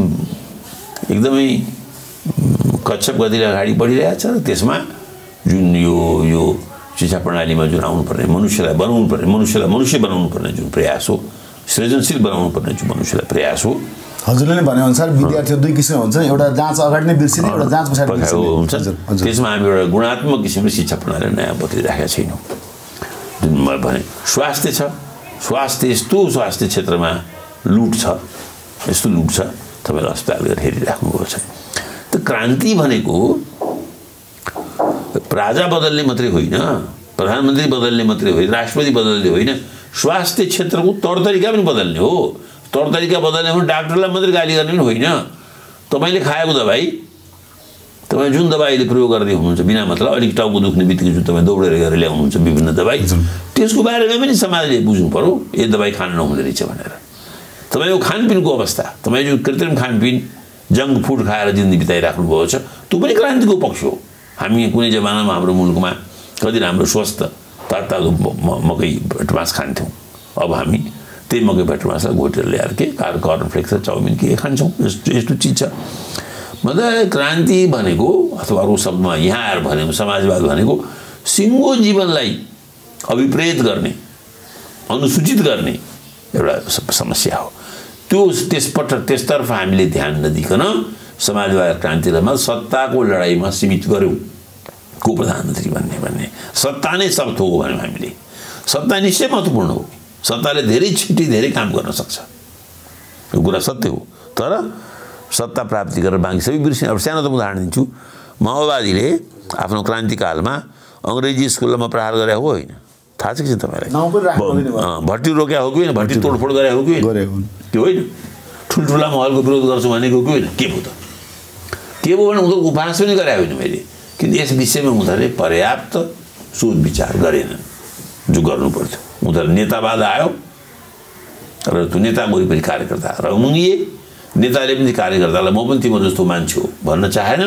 Speaker 1: एकदमै कच्छप गतिले अगाडि बढिरहेको छ। त्यसमा जुन यो शिक्षा प्रणालीमा जुन आउनुपर्ने मनुष्यलाई बनाउनु पर्ने, मनुष्यलाई मनुष्य बनाउनु पर्ने जुन प्रयास हो, सृजनशील बनाउनु पर्ने जुन मनुष्यलाई प्रयास हो।
Speaker 2: हजुरले नै भनेअनुसार विद्यार्थीहरू दुई किसिमको हुन्छ, एउटा जाँच अगाडि नै बिर्सिने, एउटा जाँच पछाडि
Speaker 1: हुन्छ। त्यसमा हामी एउटा गुणात्मक किसिमले शिक्षा प्रणाली नयाँ बदलिराखेका छैनौँ। जुन मैले भने स्वास्थ्य छ, यस्तो स्वास्थ्य क्षेत्रमा लुट छ, यस्तो लुट छ, तपाईँले अस्पताल गएर हेरिराख्नुभएको छ। त क्रान्ति भनेको राजा बदल्ने मात्रै होइन, प्रधानमन्त्री बदल्ने मात्रै होइन, राष्ट्रपति बदल्ने होइन, स्वास्थ्य क्षेत्रको तौर तरिका पनि बदल्ने हो। तौर तरिका बदल्ने हो, डाक्टरलाई मात्रै गाली गर्ने पनि होइन। तपाईँले खाएको दबाई, तपाईँ जुन दबाईले प्रयोग गर्दै हुनुहुन्छ बिना मतलब अलिक टाउको दुख्ने बित्तिकै जुन तपाईँ दौडेर गएर ल्याउनुहुन्छ विभिन्न दबाई, त्यसको बारेमा पनि समाजले बुझ्नु पर्यो, यो दबाई खान नहुने रहेछ भनेर। तर तपाईँको खानपिनको अवस्था, तपाईँ जो कृत्रिम खानपिन जङ्क फुड खाएर जिन्दगी बिताइराख्नु भएको छ त्यो पनि क्रान्तिको पक्ष हो। हामी कुनै जमानामा हाम्रो मुलुकमा कति राम्रो स्वस्थ तातो मकै भटमास खान्थ्यौँ, अब हामी त्यही मकै भटमासलाई घोटेर ल्याएर के कर्नफ्लेक्स र चाउमिन के खान्छौँ, यस्तो चिज छ। मतलब क्रान्ति भनेको अथवा अरू शब्दमा यहाँ आएर भनेको समाजवाद भनेको सिङ्गो जीवनलाई अभिप्रेत गर्ने, अनुसूचित गर्ने एउटा समस्या हो। त्यसतर्फ हामीले ध्यान नदिकन समाजवाद क्रान्तिलाई सत्ताको लडाइँमा सीमित गऱ्यौँ। को प्रधानमन्त्री भन्ने सत्ता नै सब थोक हो भन्यौँ हामीले। सत्ता निश्चय महत्त्वपूर्ण हो, सत्ताले धेरै छिटो धेरै काम गर्न सक्छ, यो कुरा सत्य हो। तर सत्ता प्राप्ति गरेर बाँकी सबै बिर्सिने। अब सानो त उदाहरण दिन्छु, माओवादीले आफ्नो क्रान्तिकालमा अङ्ग्रेजी स्कुलमा प्रहार गरे हो होइन, थाहा छ कि तपाईँलाई? भट्टी रोक्या हो कि होइन, भट्टी तोडफोड गरे हो कि होइन, त्यो होइन। ठुल्ठुला महलको विरोध गर्छु भनेको कि होइन, के भयो त? के भयो भने उनीहरूको उपहास पनि गरे होइन मैले, किन यस विषयमा उनीहरूले पर्याप्त सोच विचार गरेनन् जो गर्नु पर्थ्यो। उनीहरू नेतावाद आयो र त्यो नेताको वरिपरि कार्यकर्ता र मुनिए, नेताले पनि कार्यकर्तालाई म पनि तिम्रो जस्तो मान्छे हो भन्न चाहेन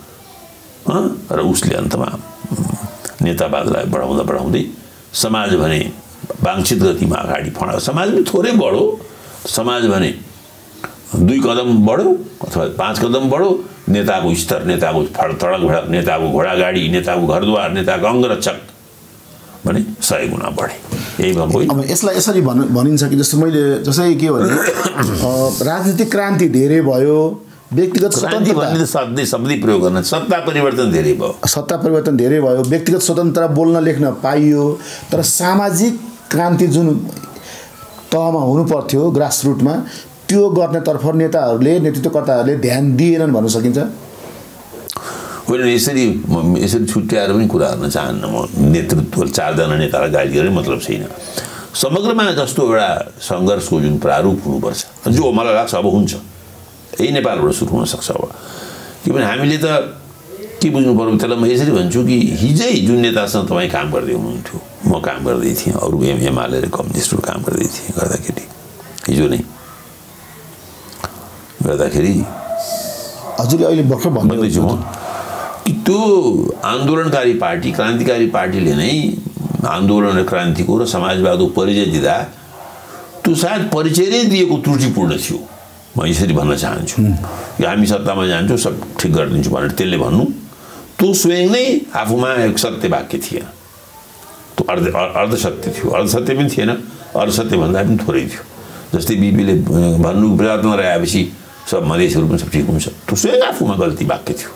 Speaker 1: र उसले अन्तमा नेतावादलाई बढाउँदै समाज भने वाञ्छित गतिमा अगाडि बढ्यो। समाज पनि थोरै बढो, समाज भने 2 कदम बढ्यो अथवा 5 कदम बढ्यो, नेताको स्तर, नेताको तडक भडक, नेताको घोडागाडी, नेताको घरद्वार, नेताको अङ्गरक्षक भने 100 गुणा बढे। यही भएको
Speaker 2: अब यसलाई यसरी भनिन्छ कि जस्तो मैले जसै के भने राजनीतिक क्रान्ति धेरै भयो, व्यक्तिगत
Speaker 1: स्वतन्त्रता शब्द प्रयोग गर्न, सत्ता परिवर्तन धेरै भयो, व्यक्तिगत स्वतन्त्रता बोल्न लेख्न पाइयो। तर सामाजिक क्रान्ति जुन तहमा हुनु पर्थ्यो ग्रासरुटमा, त्यो गर्नेतर्फ नेतृत्वकर्ताहरूले ध्यान दिएनन् भन्न सकिन्छ। होइन, यसरी छुट्याएर पनि कुरा गर्न चाहन्न म। नेतृत्व 4 जना नेतालाई गाली गर्ने मतलब छैन। समग्रमा जस्तो एउटा सङ्घर्षको जुन प्रारूप हुनुपर्छ, जो मलाई लाग्छ अब हुन्छ, यही नेपालबाट सुरु हुनसक्छ। अब किनभने हामीले त के बुझ्नु पर्यो, त्यसलाई म यसरी भन्छु कि हिजै जुन नेतासँग तपाईँ काम गर्दै हुनुहुन्थ्यो, म काम गर्दै थिएँ, अरू एमाले र कम्युनिस्टहरू काम गर्दै थिएँ, गर्दाखेरि हिजो नै गर्दाखेरि
Speaker 2: हजुरले अहिले भर्खर भन्दैछु म
Speaker 1: कि त्यो आन्दोलनकारी पार्टी, क्रान्तिकारी पार्टीले नै आन्दोलन र क्रान्तिको र समाजवादको परिचय दिँदा त्यो सायद परिचय नै दिएको त्रुटिपूर्ण थियो। म यसरी भन्न चाहन्छु कि हामी सत्तामा जान्छौँ, सब ठिक गरिदिन्छु भनेर त्यसले भन्नु, त्यो स्वयं नै आफूमा एक सत्य वाक्य थिएन, त्यो अर्धसत्य थियो। अर्धसत्य पनि थिएन, अर्धसत्य भन्दा पनि थोरै थियो। जस्तै बिपीले भन्नु प्रयत्न रहेपछि सब मधेसहरू पनि सब ठिक हुन्छ, त्यो स्वयं आफूमा गल्ती वाक्य थियो।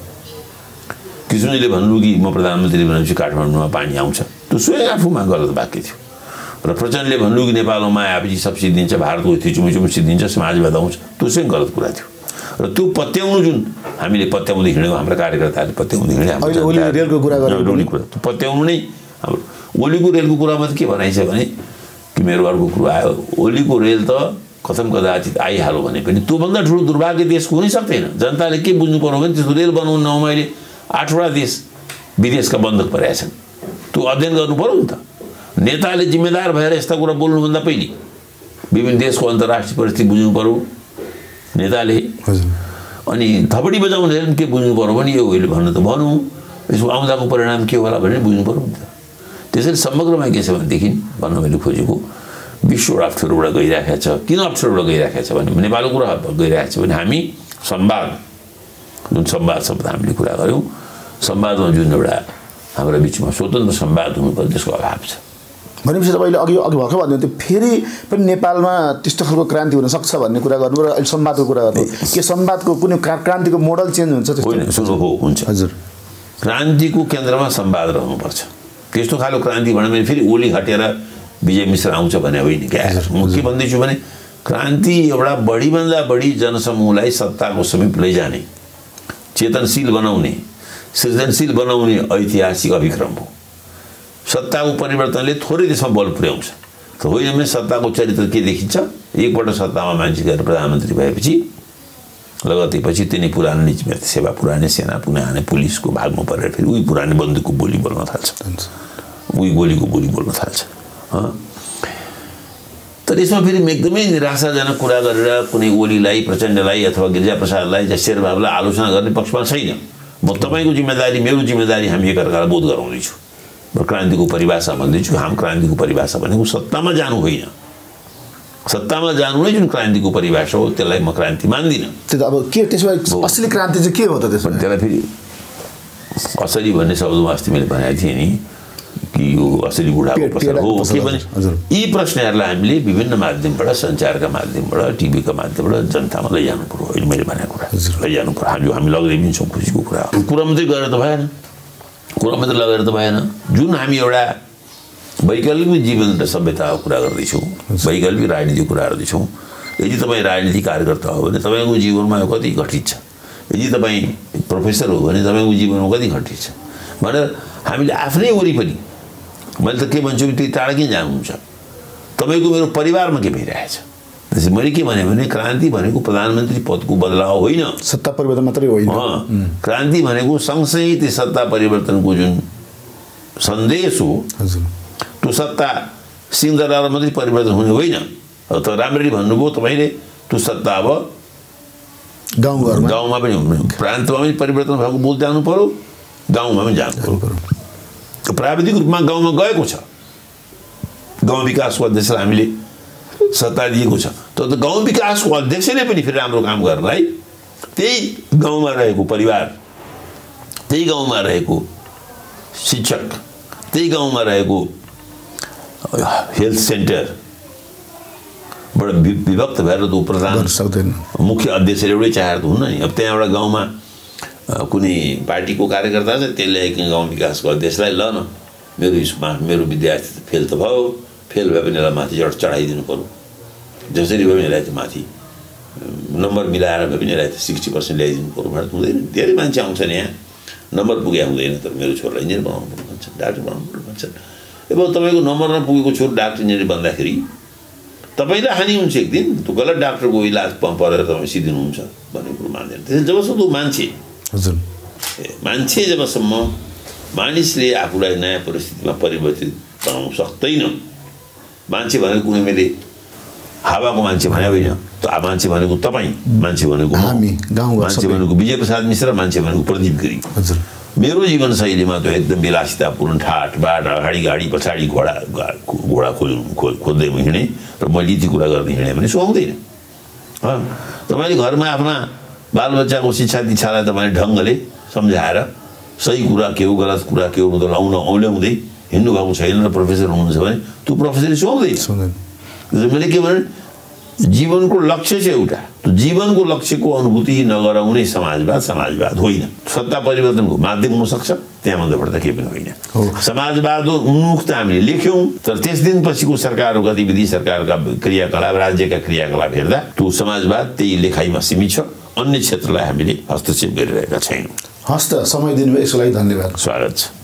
Speaker 1: किशोरजीले भन्नु कि म प्रधानमन्त्री भनेपछि काठमाडौँमा पानी आउँछ, त्यो स्वयं आफूमा गलत वाक्य थियो। र प्रचण्डले भन्नु कि नेपालमा आएपछि सब सिद्धिन्छ, भारतको चुमुचुमु सिद्धिन्छ, समाजवाद आउँछ, त्यो स्वयं गलत कुरा थियो। र त्यो पत्याउनु जुन हामीले पत्याउँदै हिँडेको, हाम्रा कार्यकर्ताहरूले पत्याउँदै हिँडे,
Speaker 2: रेलको कुरा
Speaker 1: त्यो पत्याउनु नै हाम्रो ओलीको रेलको कुरामा त के भनाइ छ भने कि मेरो अर्को कुरो आयो, ओलीको रेल त कथम कदाचित आइहाल्यो भने पनि त्योभन्दा ठुलो दुर्भाग्य देशको हुनै सक्दैन। जनताले के बुझ्नु पर्यो भने त्यस्तो रेल बनाउनु नमाइले 8वटा देश विदेशका बन्धक परेका छन्, त्यो अध्ययन गर्नु पर्यो नि त। नेताले जिम्मेदार भएर यस्ता कुरा बोल्नुभन्दा पहिले विभिन्न देशको अन्तर्राष्ट्रिय परिस्थिति बुझ्नु पर्यो नेताले। अनि थपडी बजाउनेले के बुझ्नु पर्यो भने यो अहिले भन्नु त भनौँ, यसको आउँदाको परिणाम के होला भनेर बुझ्नु पर्यो नि त। त्यसैले समग्रमा के छ भनेदेखि भन्न मैले खोजेको, विश्व अप्ठ्यारोबाट गइरहेको छ। किन अप्ठ्यारोबाट गइरहेको छ भने नेपालको कुरा गइरहेको छ भने हामी संवाद, जुन संवाद शब्द हामीले कुरा गऱ्यौँ, संवादमा जुन एउटा हाम्रो बिचमा स्वतन्त्र संवाद हुनुपर्छ, त्यसको अभाव छ।
Speaker 2: भनेपछि तपाईँले अघि भर्खर भन्नुहुन्थ्यो फेरि पनि नेपालमा त्यस्तो खालको क्रान्ति हुनसक्छ भन्ने कुरा गर्नु र अहिले संवादको कुरा गर्नु, के संवादको कुनै क्रान्तिको मोडल चेन्ज हुन्छ?
Speaker 1: त्यस्तो हुन्छ हजुर। क्रान्तिको केन्द्रमा संवाद रहनुपर्छ। त्यस्तो खालको क्रान्ति भने पनि फेरि ओली हटेर विजय मिश्र आउँछ भने होइन क्या। म के भन्दैछु भने क्रान्ति एउटा बढीभन्दा बढी जनसमूहलाई सत्ताको समीप लैजाने, चेतनशील बनाउने, सृजनशील बनाउने ऐतिहासिक अभिक्रम हो। सत्ताको परिवर्तनले थोरै देशमा बल पुर्याउँछ, त होइन भने सत्ताको चरित्र के देखिन्छ? एकपल्ट सत्तामा मान्छे गएर प्रधानमन्त्री भएपछि लगतैपछि तिनी पुरानो निजी सेवा, पुरानै सेना, पुरानै पुलिसको भागमा परेर फेरि उही पुरानै बन्दुकको बोली बोल्न थाल्छ, उही गोलीको बोली बोल्न थाल्छ। तर यसमा फेरि एकदमै निराशाजनक कुरा गरेर कुनै ओलीलाई, प्रचण्डलाई अथवा गिरिजाप्रसादलाई या शेरबहादुरलाई आलोचना गर्ने पक्षमा छैन। म तपाईँको जिम्मेदारी, मेरो जिम्मेदारी हामी एकअर्कालाई बोध गराउँदैछु। म क्रान्तिको परिभाषा भन्दैछु। हाम्रो क्रान्तिको परिभाषा भनेको सत्तामा जानु होइन। सत्तामा जानु नै जुन क्रान्तिको परिभाषा हो त्यसलाई म क्रान्ति मान्दिनँ।
Speaker 2: त्यो त अब के त्यसमा असली क्रान्ति चाहिँ के हो त त्यसमा?
Speaker 1: त्यसलाई फेरि असली भन्ने शब्दमा अस्ति मैले भनेको थिएँ नि कि यो असली बुढाको पसल हो के भने यी प्रश्नहरूलाई हामीले विभिन्न माध्यमबाट, सञ्चारका माध्यमबाट, टिभीका माध्यमबाट जनतामा लैजानु पर्यो। अहिले मैले भनेको कुरा लैजानु पर्यो। हामी लग्दै पनि छौँ, खुसीको कुरा हो। कुरा मात्रै गरेर त भएन, कुरा मात्रै लगेर त भएन। जुन हामी एउटा वैकल्पिक जीवन र सभ्यताको कुरा गर्दैछौँ, वैकल्पिक राजनीतिक कुरा गर्दैछौँ। यदि तपाईँ राजनीतिक कार्यकर्ता हो भने तपाईँको जीवनमा कति घटित छ, यदि तपाईँ प्रोफेसर हो भने तपाईँको जीवनमा कति घटित छ भनेर हामीले आफ्नै वरिपरि, मैले त के भन्छु त्यो टाढा किन जानुहुन्छ, तपाईँको मेरो परिवारमा के भइरहेछ। त्यसै मैले के भने क्रान्ति भनेको प्रधानमन्त्री पदको बदलाव होइन,
Speaker 2: सत्ता परिवर्तन मात्रै होइन।
Speaker 1: क्रान्ति भनेको सँगसँगै त्यो सत्ता परिवर्तनको जुन सन्देश हो त्यो सत्ता सिंहदरबारमा मात्रै परिवर्तन हुने होइन। त राम्ररी भन्नुभयो तपाईँले, त्यो सत्ता अब गाउँमा पनि हुनु, प्रान्तमा पनि परिवर्तन भएको बोल्दै जानु पर्यो, गाउँमा पनि जानु पर्यो। प्राविधिक रूपमा गाउँमा गएको छ। गाउँ विकासको अध्यक्षलाई हामीले सत्ता दिएको छ। तर गाउँ विकासको अध्यक्षले पनि फेरि राम्रो काम गर्नलाई त्यही गाउँमा रहेको परिवार, त्यही गाउँमा रहेको शिक्षक, त्यही गाउँमा रहेको हेल्थ सेन्टरबाट विभक्त भएर त प्रधान मुख्य अध्यक्षले एउटै चाहेर त हुन्न नि। अब त्यहाँ एउटा गाउँमा कुनै पार्टीको कार्यकर्ता छ, त्यसले गाउँ विकासको अध्यक्षलाई ल न मेरो विद्यार्थी फेल त भयो, फेल भए पनि यसलाई माथि चढाइदिनु पर्यो, जसरी भए पनि यसलाई त माथि नम्बर मिलाएर भए पनि यसलाई त 60% ल्याइदिनु पर्यो भनेर हुँदैन। धेरै मान्छे आउँछ नि यहाँ, नम्बर पुगे हुँदैन, तर मेरो छोरालाई इन्जिनियर बनाउनु पर्यो भन्छन्, डाक्टर बनाउनु पर्यो भन्छन्। अब तपाईँको नम्बर नपुगेको छोरो डाक्टर इन्जिनियर भन्दाखेरि तपाईँलाई हानि हुन्छ, एक दिन त्यो गलत डाक्टरको इलाज परेर तपाईँ सिद्धिनुहुन्छ भन्ने कुरो मान्दैन। त्यसैले जबसम्म मान्छे जबसम्म मानिसले आफूलाई नयाँ परिस्थितिमा परिवर्तित बनाउन सक्दैन, मान्छे भनेको कुनै मैले हावाको मान्छे भने होइन, मान्छे भनेको तपाईँ, मान्छे भनेको मान्छे भनेको विजय प्रसाद मिश्र, मान्छे भनेको प्रदीप गिरी। मेरो जीवनशैलीमा त एकदम विलासितापूर्ण ठाटबाट अगाडि गाडी पछाडि घोडा खोज्दै हिँडेँ र मैले यति कुरा गर्दै हिँडेँ भने सुहाउँदैन। तपाईँले घरमा आफ्ना बालबच्चाको शिक्षा दीक्षालाई तपाईँले ढङ्गले सम्झाएर सही कुरा के हो, गलत कुरा के हो औल्याउँदै हिँड्नु भएको छैन र प्रोफेसर हुनुहुन्छ भने त्यो प्रोफेसरले सुहाउँदैन। मैले के भने जीवनको लक्ष्य चाहिँ एउटा, त्यो जीवनको लक्ष्यको अनुभूति नगराउने समाजवाद होइन। सत्ता परिवर्तनको माध्यम हुनसक्छ, त्यहाँभन्दा बढ्दा केही पनि होइन। समाजवाद उन्मुख त हामीले लेख्यौँ, तर त्यस दिन पछिको सरकारको गतिविधि, सरकारका क्रियाकलाप, राज्यका क्रियाकलाप हेर्दा त्यो समाजवाद त्यही लेखाइमा सीमित छ। अन्य क्षेत्रलाई हामीले हस्तक्षेप गरिरहेका छैनौँ।
Speaker 2: हस्त समय दिनुभयो, यसको लागि धन्यवाद,
Speaker 1: स्वागत छ।